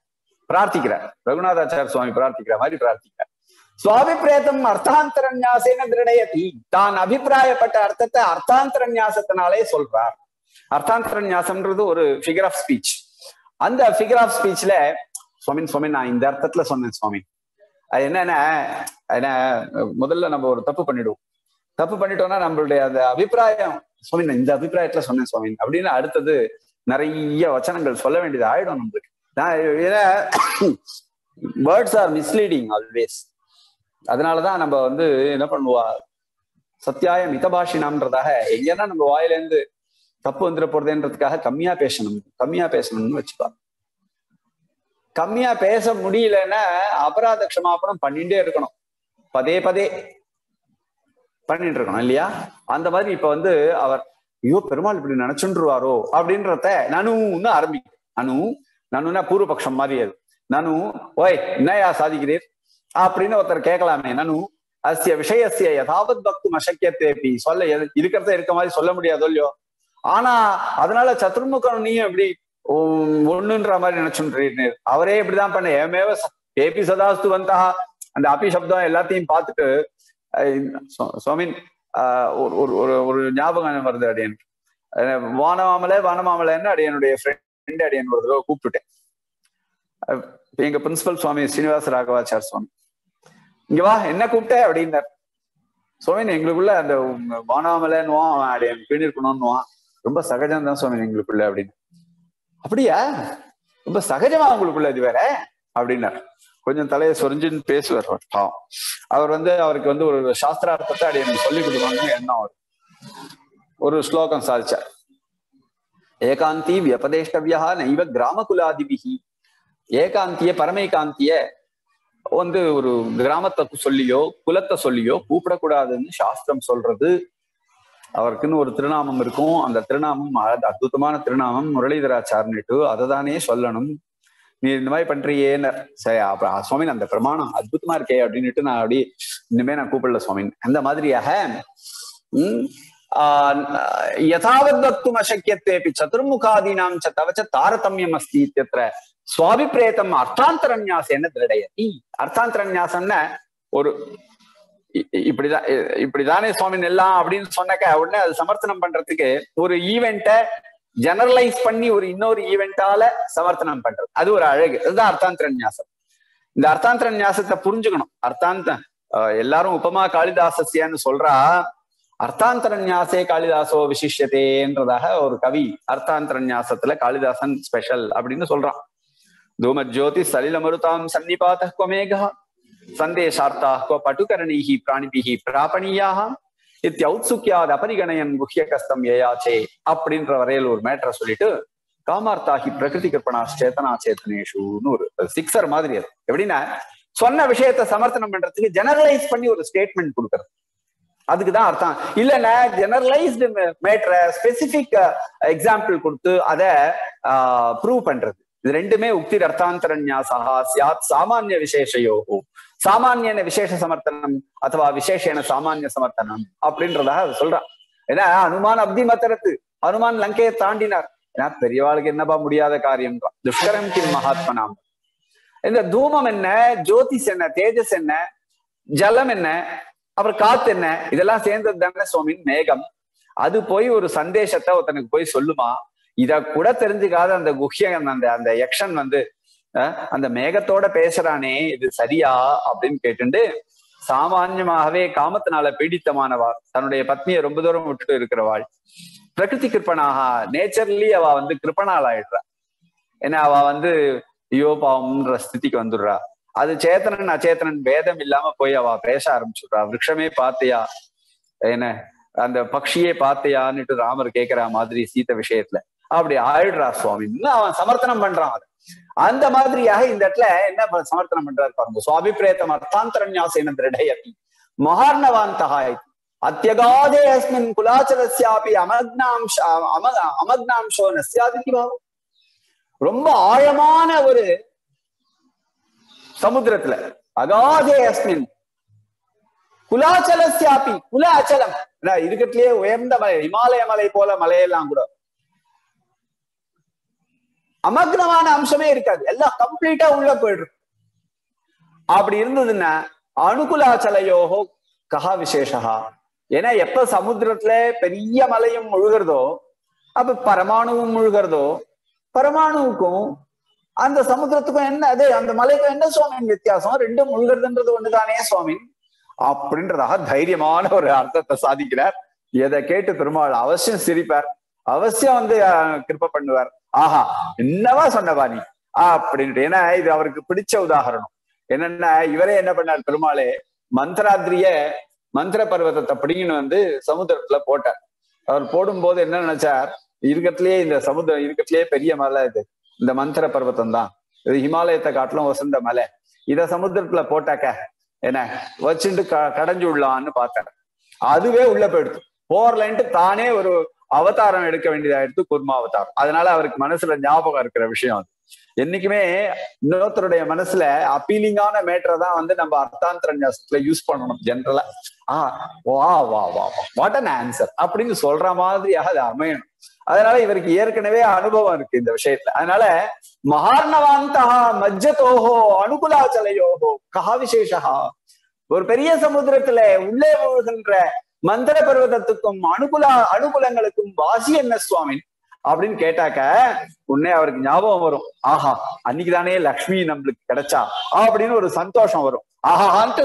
பிரார்த்திக்கிறார். ரகுநாதாச்சார சுவாமி பிரார்த்திக்கிற மாதிரி பிரார்த்திக்கிறார். சுவாபிப்பிரேதம் அர்த்தாந்தரநியாசேன திருடயதி, தான் அபிப்பிராயப்பட்ட அர்த்தத்தை அர்த்தாந்தரநியாசத்தினாலே சொல்றார். அர்த்தாந்தரநியாசம்ன்றது ஒரு ஃபிகர் ஆஃப் ஸ்பீச். அந்த ஃபிகர் ஆஃப் ஸ்பீச்ல சுவாமி நான் இந்த அர்த்தத்துல சொன்னேன் சுவாமி. அது என்னன்னா முதல்ல நம்ம ஒரு தப்பு பண்ணிட்டோம்னா நம்மளுடைய அந்த அபிப்பிராயம் சுவாமி நான் இந்த அபிப்பிராயத்துல சொன்னேன் சுவாமி அப்படின்னு அடுத்தது நிறைய வச்சனங்கள் சொல்ல வேண்டியது ஆயிடும் நம்மளுக்கு. ஏன்னா வேர்ட்ஸ் ஆர் மிஸ்லீடிங் ஆல்வேஸ். அதனாலதான் நம்ம வந்து என்ன பண்ணுவா, சத்தியாய மிதபாஷினாம்ன்றதாக எங்கன்னா நம்ம வாயில இருந்து தப்பு வந்துட போறதுன்றதுக்காக கம்மியா பேசணும்னு வச்சுப்பாங்க. கம்மியா பேச முடியலன்னா அபராத க்ஷமாபணம் பண்ணிட்டே இருக்கணும், பதே பண்ணிட்டு இருக்கணும் இல்லையா? அந்த மாதிரி இப்ப வந்து அவர் ஐயோ பெருமாள் இப்படி நினைச்சுருவாரோ அப்படின்றத நனுன்னு ஆரம்பிக்கும். நனுன்னா பூர்வபக்ஷம் மாதிரி. அது நனு ஓய் என்னையா சாதிக்கிறீர் அப்படின்னு ஒருத்தர் கேட்கலாமே. நனு அஸ்ய விஷயசிய யதாவத் பக்தும் அசக்கியத்தேபி, சொல்ல இருக்கிறத இருக்க மாதிரி சொல்ல முடியாதோ இல்லையோ. ஆனா அதனால சதுர்முகன் நீயும் எப்படி ஒண்ணுன்ற மாதிரி நினைச்சுன்றீர். அவரே இப்படிதான் பண்ண ஏமேவ ஏபி சதாஸ்து வந்தா அந்த அபி சப்தம் எல்லாத்தையும் பார்த்துட்டு சுவாமின் ஒரு ஞாபகம் வருது அடியனுக்கு. வானமாமலைன்னு அடியனுடைய ஃப்ரெண்ட் அடியன் ஒரு தடவை கூப்பிட்டுட்டேன். எங்க பிரின்சிபல் சுவாமி ஸ்ரீனிவாச ராகவாச்சார் சுவாமி, இங்க வா என்ன கூப்பிட்ட அப்படின்னார். சுவாமி எங்களுக்குள்ள அந்த வானமாமலைன்னுவான் அடியன் பின்னிருக்கணும்னுவான், ரொம்ப சகஜம் தான் சுவாமி எங்களுக்குள்ள அப்படின்னு. அப்படியா, ரொம்ப சகஜமா உங்களுக்குள்ள இது வேற அப்படின்னார். கொஞ்சம் தலையை சொரிஞ்சுன்னு பேசுவார். பாவம் அவர் வந்து அவருக்கு வந்து ஒரு சாஸ்திரார்த்தத்தை அப்படி எனக்கு சொல்லிக் கொடுக்கணும்னு எண்ணம். ஒரு ஸ்லோகம் சாதிச்சார். ஏகாந்தி வியபதேஷ்டவியா நைவ கிராமகுலாதிபிகி. ஏகாந்திய பரமேகாந்திய வந்து ஒரு கிராமத்தை சொல்லியோ குலத்தை சொல்லியோ கூப்பிடக்கூடாதுன்னு சாஸ்திரம் சொல்றது. அவருக்குன்னு ஒரு திருநாமம் இருக்கும். அந்த திருநாமம் அற்புதமான திருநாமம் முரளிதராச்சார்னுட்டு, அதை தானே சொல்லணும். நீ இந்த மாதிரி பண்றியேன்னு சரி அப்புறம் சுவாமி அந்த பிரமாணம் அற்புதமா இருக்கே அப்படின்னுட்டு நான் அப்படி இனிமே நான் கூப்பிடல சுவாமி. அந்த மாதிரியாக யதாவத் பக்தும் அசக்கியத்தேபி சதுர்முகாதீனாம் தவச்ச தாரதமியம் அஸ்தி இத்யத்ர சுவாபிப்ரேதம் அர்த்தாந்தரநியாசேன திருடயதி. அர்த்தாந்தரநியாசம்னா ஒரு இப்படிதானே சுவாமி எல்லாம் அப்படின்னு சொன்னாக்க உடனே அது சமர்த்தனம் பண்றதுக்கு ஒரு ஈவெண்ட்டை ஜெனரலைஸ் பண்ணி ஒரு இன்னொரு ஈவெண்டால சமர்த்தனம் பண்றது, அது ஒரு அழகு. அதுதான் அர்த்தாந்தரநியாசம். இந்த அர்த்தாந்தரநியாசத்தை புரிஞ்சுக்கணும். எல்லாரும் உபமா காளிதாசஸ்யான்னு சொல்றா. அர்த்தாந்தரநியாசே காளிதாசோ விசிஷ்யதேன்றதாக ஒரு கவி அர்த்தாந்தரநியாசத்துல காளிதாசன் ஸ்பெஷல் அப்படின்னு சொல்றான். தூமஜோதி சலில மருதாம் சன்னிபாத கொமேகா சந்தேஷார்த்தா கோ பட்டுகரணீஹி பிராணிபிஹி பிராபணியாக இத்தியௌத்சுக்கியாத் அபரிகணயன் குஹ்ய கஸ்தம் ஏயாச்சே அப்படின்ற வரையில் ஒரு மேட்டரை சொல்லிட்டு காமார்த்தாகி பிரகிருதி கற்பனா சேத்தனா சேத்தனேஷுன்னு ஒரு சிக்ஸர் மாதிரி. அது எப்படின்னா சொன்ன விஷயத்த சமர்த்தனம் பண்றதுக்கு ஜெனரலைஸ் பண்ணி ஒரு ஸ்டேட்மெண்ட் கொடுக்கறது. அதுக்குதான் அர்த்தம். இல்லைன்னா ஜெனரலைஸ்டு மேட்டரை ஸ்பெசிபிக் எக்ஸாம்பிள் கொடுத்து அதை ப்ரூவ் பண்றது. இது ரெண்டுமே உக்தி அர்த்தாந்தரநியாசா சியாத் சாமானிய விசேஷயோ சாமானியன விசேஷ சமர்த்தனம் அதுவா விசேஷன சாமானிய சமர்த்தனம் அப்படின்றதாக அது சொல்றான். ஏன்னா அனுமான் அப்தி மத்தரத்து, அனுமான் லங்கையை தாண்டினார். ஏன்னா பெரியவாளுக்கு என்னப்பா முடியாத காரியம் துஷ்கரம் கிம் மகாத்மனாம். இந்த தூமம் என்ன, ஜோதிஷ் என்ன, தேஜஸ் என்ன, ஜலம் என்ன, அப்புறம் காத்து என்ன, இதெல்லாம் சேர்ந்தது தானே சுவாமின் மேகம். அது போய் ஒரு சந்தேசத்தை ஒருத்தனுக்கு போய் சொல்லுமா? இத கூட தெரிஞ்சுக்காத அந்த குஹ்யன் அந்த யக்ஷன் வந்து அந்த மேகத்தோட பேசுறானே, இது சரியா அப்படின்னு கேட்டுண்டு சாமான்யமாகவே காமத்தினால பீடித்தமானவா, தன்னுடைய பத்னியை ரொம்ப தூரம் விட்டுட்டு இருக்கிறவாள், பிரகிருதி கிருப்பனாக நேச்சர்லி அவ வந்து கிருப்பனால் ஆயிடுறா. ஏன்னா அவ வந்து ஐயோ பாவம்ன்ற ஸ்திதிக்கு வந்துடுறா. அது சேத்தனன் அச்சேத்தனன் பேதம் இல்லாம போய் அவ பேச ஆரம்பிச்சுடுறா. விருட்சமே பார்த்தையா, என்ன அந்த பக்ஷியே பார்த்தையான்னுட்டு ராமர் கேட்கிற மாதிரி சீத விஷயத்துல அப்படி ஆயிடுறா சுவாமின்னு அவன் சமர்த்தனம் பண்றான். அது அந்த மாதிரியாக இந்த இடத்துல என்ன சமர்த்தனம் பண்றாரு பாருங்க. சுவாபிப்ரேதம் அர்த்தாந்தரநியாசேன திருடயதி மகார்ணவாந்தஹ அத்யகாதே அஸ்மின் குலாச்சலஸ்யாபி அமக்னாம்சோ நஸ்யாதிதி பாவம். ரொம்ப ஆழமான ஒரு சமுத்திரத்துல அகாதே அஸ்மின் குலாச்சலஸ்யாபி, குல அச்சலம் இருக்கிறதுலயே உயர்ந்த மலை, இமாலய மலை போல மலையெல்லாம் கூட அமக்னமான அம்சமே இருக்காது, எல்லாம் கம்ப்ளீட்டா உள்ள போயிடும். அப்படி இருந்ததுன்னா அனுகுலாச்சலையோகோ கஹா விசேஷா. ஏன்னா எப்ப சமுத்திரத்துல பெரிய மலையும் முழுகிறதோ அப்ப பரமாணுவும் முழுகிறதோ, பரமாணுவுக்கும் அந்த சமுத்திரத்துக்கும் என்ன அது, அந்த மலைக்கும் என்ன சுவாமி வித்தியாசம்? ரெண்டும் முழுகிறதுன்றது ஒண்ணுதானே சுவாமி அப்படின்றதாக தைரியமான ஒரு அர்த்தத்தை சாதிக்கிறார். எதை கேட்டு பெருமாள் அவசியம் சிரிப்பார், அவசியம் வந்து கிருப பண்ணுவார். ஆஹா என்னவா சொன்னவா நீ அப்படின்ட்டு. ஏன்னா இது அவருக்கு பிடிச்ச உதாரணம். என்னன்னா இவரே என்ன பண்ணார், பெருமாளே மந்திராத்திரிய மந்திர பர்வதத்தை பிடிங்கன்னு வந்து சமுத்திரத்துல போட்டார். அவர் போடும்போது என்ன நினைச்சார், இருக்கத்திலேயே இந்த சமுத்திரம் இருக்கத்திலேயே பெரிய மலை இது இந்த மந்திர பர்வதம் தான், இது ஹிமாலயத்தை காட்டிலும் வசந்த மலை, இத சமுத்திரத்துல போட்டாக்க என்ன வச்சுட்டு கடைஞ்சு விடலான்னு பார்த்தார். அதுவே உள்ள போயிடுது. போர்லன்ட்டு தானே ஒரு அவதாரம் எடுக்க வேண்டியதாயிடுது, குர்மா அவதாரம். அதனால அவருக்கு மனசுல ஞாபகம் இருக்கிற விஷயம் அது. என்னைக்குமே இன்னொருத்தருடைய மனசுல அப்பீலிங்கான மேட்டரை தான் வந்து நம்ம அர்த்தாந்தர ஞாசத்துல யூஸ் பண்ணணும் ஜென்ரலா. வா வா வா வாட் அன் ஆன்சர் அப்படின்னு சொல்ற மாதிரியாக அது அமையணும். அதனால இவருக்கு ஏற்கனவே அனுபவம் இருக்கு இந்த விஷயத்துல. அதனால மகார்ணவாந்தா மஜ்ஜதோஹோ அனுகுலாச்சலையோஹோ கஹா விசேஷா. ஒரு பெரிய சமுத்திரத்துல உள்ளே விழுகின்ற மந்திர பர்வதத்துக்கும் அனுகுலங்களுக்கும் வாசி என்ன சுவாமி அப்படின்னு கேட்டாக்க உடனே அவருக்கு ஞாபகம் வரும், ஆஹா அன்னைக்குதானே லக்ஷ்மி நம்மளுக்கு கிடைச்சா அப்படின்னு ஒரு சந்தோஷம் வரும். ஆஹான்ட்டு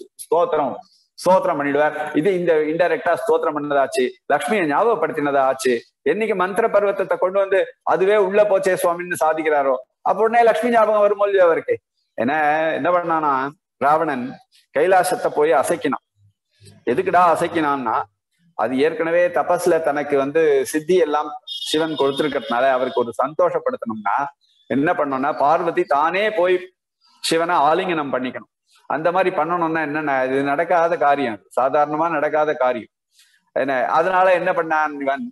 ஸ்தோத்திரம் பண்ணிடுவார். இது இந்த இன்டைரக்டா ஸ்தோத்திரம் பண்ணதாச்சு, லக்ஷ்மியை ஞாபகப்படுத்தினதா ஆச்சு. என்னைக்கு மந்திர பர்வத்தத்தை கொண்டு வந்து அதுவே உள்ள போச்சே சுவாமின்னு சாதிக்கிறாரோ அப்ப உடனே லக்ஷ்மி ஞாபகம் வரும் இல்லையா அவருக்கு. என்ன பண்ணானா ராவணன் கைலாசத்தை போய் அசைக்கினான். எதுக்குடா அசைக்கினான்னா, அது ஏற்கனவே தபஸ்ல தனக்கு வந்து சித்தி எல்லாம் சிவன் கொடுத்திருக்கிறதுனால அவருக்கு ஒரு சந்தோஷப்படுத்தணும்னா என்ன பண்ணோம்னா, பார்வதி தானே போய் சிவனை ஆலிங்கனம் பண்ணிக்கணும். அந்த மாதிரி பண்ணணும்னா என்னன்னா இது நடக்காத காரியம், சாதாரணமா நடக்காத காரியம். அதனால என்ன பண்ணான் இவன்,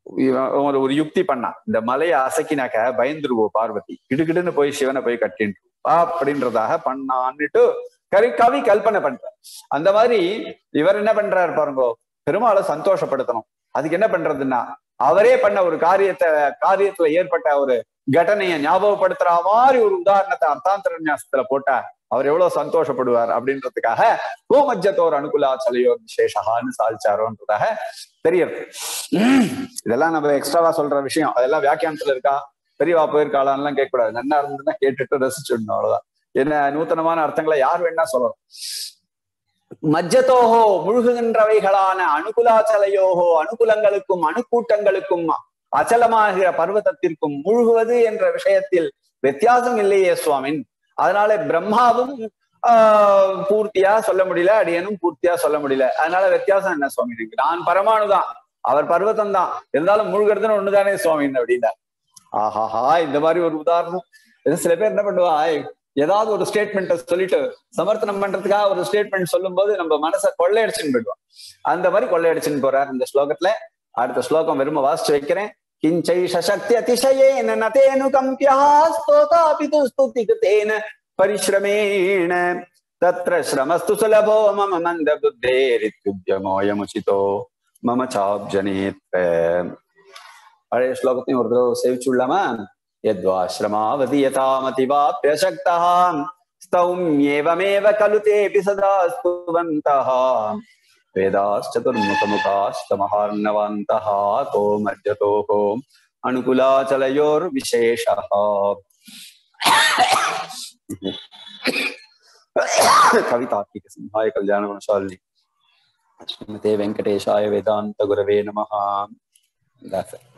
ஒரு யுக்தி பண்ணான். இந்த மலையை அசைக்கினாக்க பயந்துருவோம் பார்வதி, கிடுகிடுன்னு போய் சிவனை போய் கட்டின்னு அப்படின்றதாக பண்ணான்னுட்டு கவி கல்பனை பண்ற. அந்த மாதிரி இவர் என்ன பண்றாரு பாருங்கோ, பெருமாளை சந்தோஷப்படுத்தணும். அதுக்கு என்ன பண்றதுன்னா அவரே பண்ண ஒரு காரியத்துல ஏற்பட்ட ஒரு கடனையை ஞாபகப்படுத்துற மாதிரி ஒரு உதாரணத்தை அர்த்தாந்தர ஞாசத்துல போட்டா அவர் எவ்வளவு சந்தோஷப்படுவார் அப்படின்றதுக்காக கோமஜ்ஜத்தோர் அனுகுலாச்சலையோர் விசேஷான்னு சாதிச்சாரோன்றதாக தெரியுது. இதெல்லாம் நம்ம எக்ஸ்ட்ராவா சொல்ற விஷயம், அதெல்லாம் வியாக்கியானத்துல இருக்கா, பெரியவா போயிருக்காளான்லாம் கேட்கக்கூடாது. நல்லா இருந்ததுன்னா கேட்டுட்டு ரசிச்சுடணும், அவ்வளவுதான். என்ன நூத்தனமான அர்த்தங்களை யார் வேணா சொல்லணும். மஜ்ஜத்தோஹோ முழுகுகின்றவைகளான அனுகுலாச்சலையோஹோ அனுகுலங்களுக்கும் அணுக்கூட்டங்களுக்கும் அச்சலமாகிற பர்வதத்திற்கும் முழுகுவது என்ற விஷயத்தில் வித்தியாசம் இல்லையே சுவாமின். அதனால பிரம்மாவும் பூர்த்தியா சொல்ல முடியல, அடியனும் பூர்த்தியா சொல்ல முடியல. அதனால வித்தியாசம் என்ன சுவாமி இருக்கு, நான் பரமாணுதான் அவர் பர்வதம் தான், இருந்தாலும் முழுகிறதுன்னு ஒண்ணுதானே சுவாமின் அப்படின்னா. ஆஹாஹா இந்த மாதிரி ஒரு உதாரணம். சில பேர் என்ன பண்ணுவா, ஏதாவது ஒரு ஸ்டேட்மெண்ட்டை சொல்லிட்டு சமர்த்தனம் பண்றதுக்காக ஒரு ஸ்டேட்மெண்ட் சொல்லும் போது நம்ம மனசை கொள்ளையடிச்சுன்னு போயிடுவோம். அந்த மாதிரி கொள்ளையடிச்சுன்னு போறாரு இந்த ஸ்லோகத்துல. அடுத்த ஸ்லோகம் வெறும வாசிச்சு வைக்கிறேன். கிஞ்சை சக்தி அதிசயேன நதேனு கம்பியா ஸ்தோதாபி துஸ்துதி கிருதேன பரிஸ்ரமேண தத்ர ஸ்ரமஸ்து சுலபோ மம மந்த புத்தேரித்யுத்யமோயமுசிதோ மம சாப்ஜனேத். பழைய ஸ்லோகத்தையும் ஒரு தடவை சேவிச்சுள்ளாமா. यद्वाश्रमावधीयतामतिवाप्यशक्तः स्तौम्येवमेव खलु तेऽपि सदा स्तुवन्तः वेदाश्चतुर्मुखमुखास्तमहार्णवन्तः को मज्जतोः अनुकूलाचलयोर्विशेषः. कवितात्मिक सिंहाय कल्याण गुणशालिनी श्रीमते वेंकटेशाय वेदांत गुरवे नमः.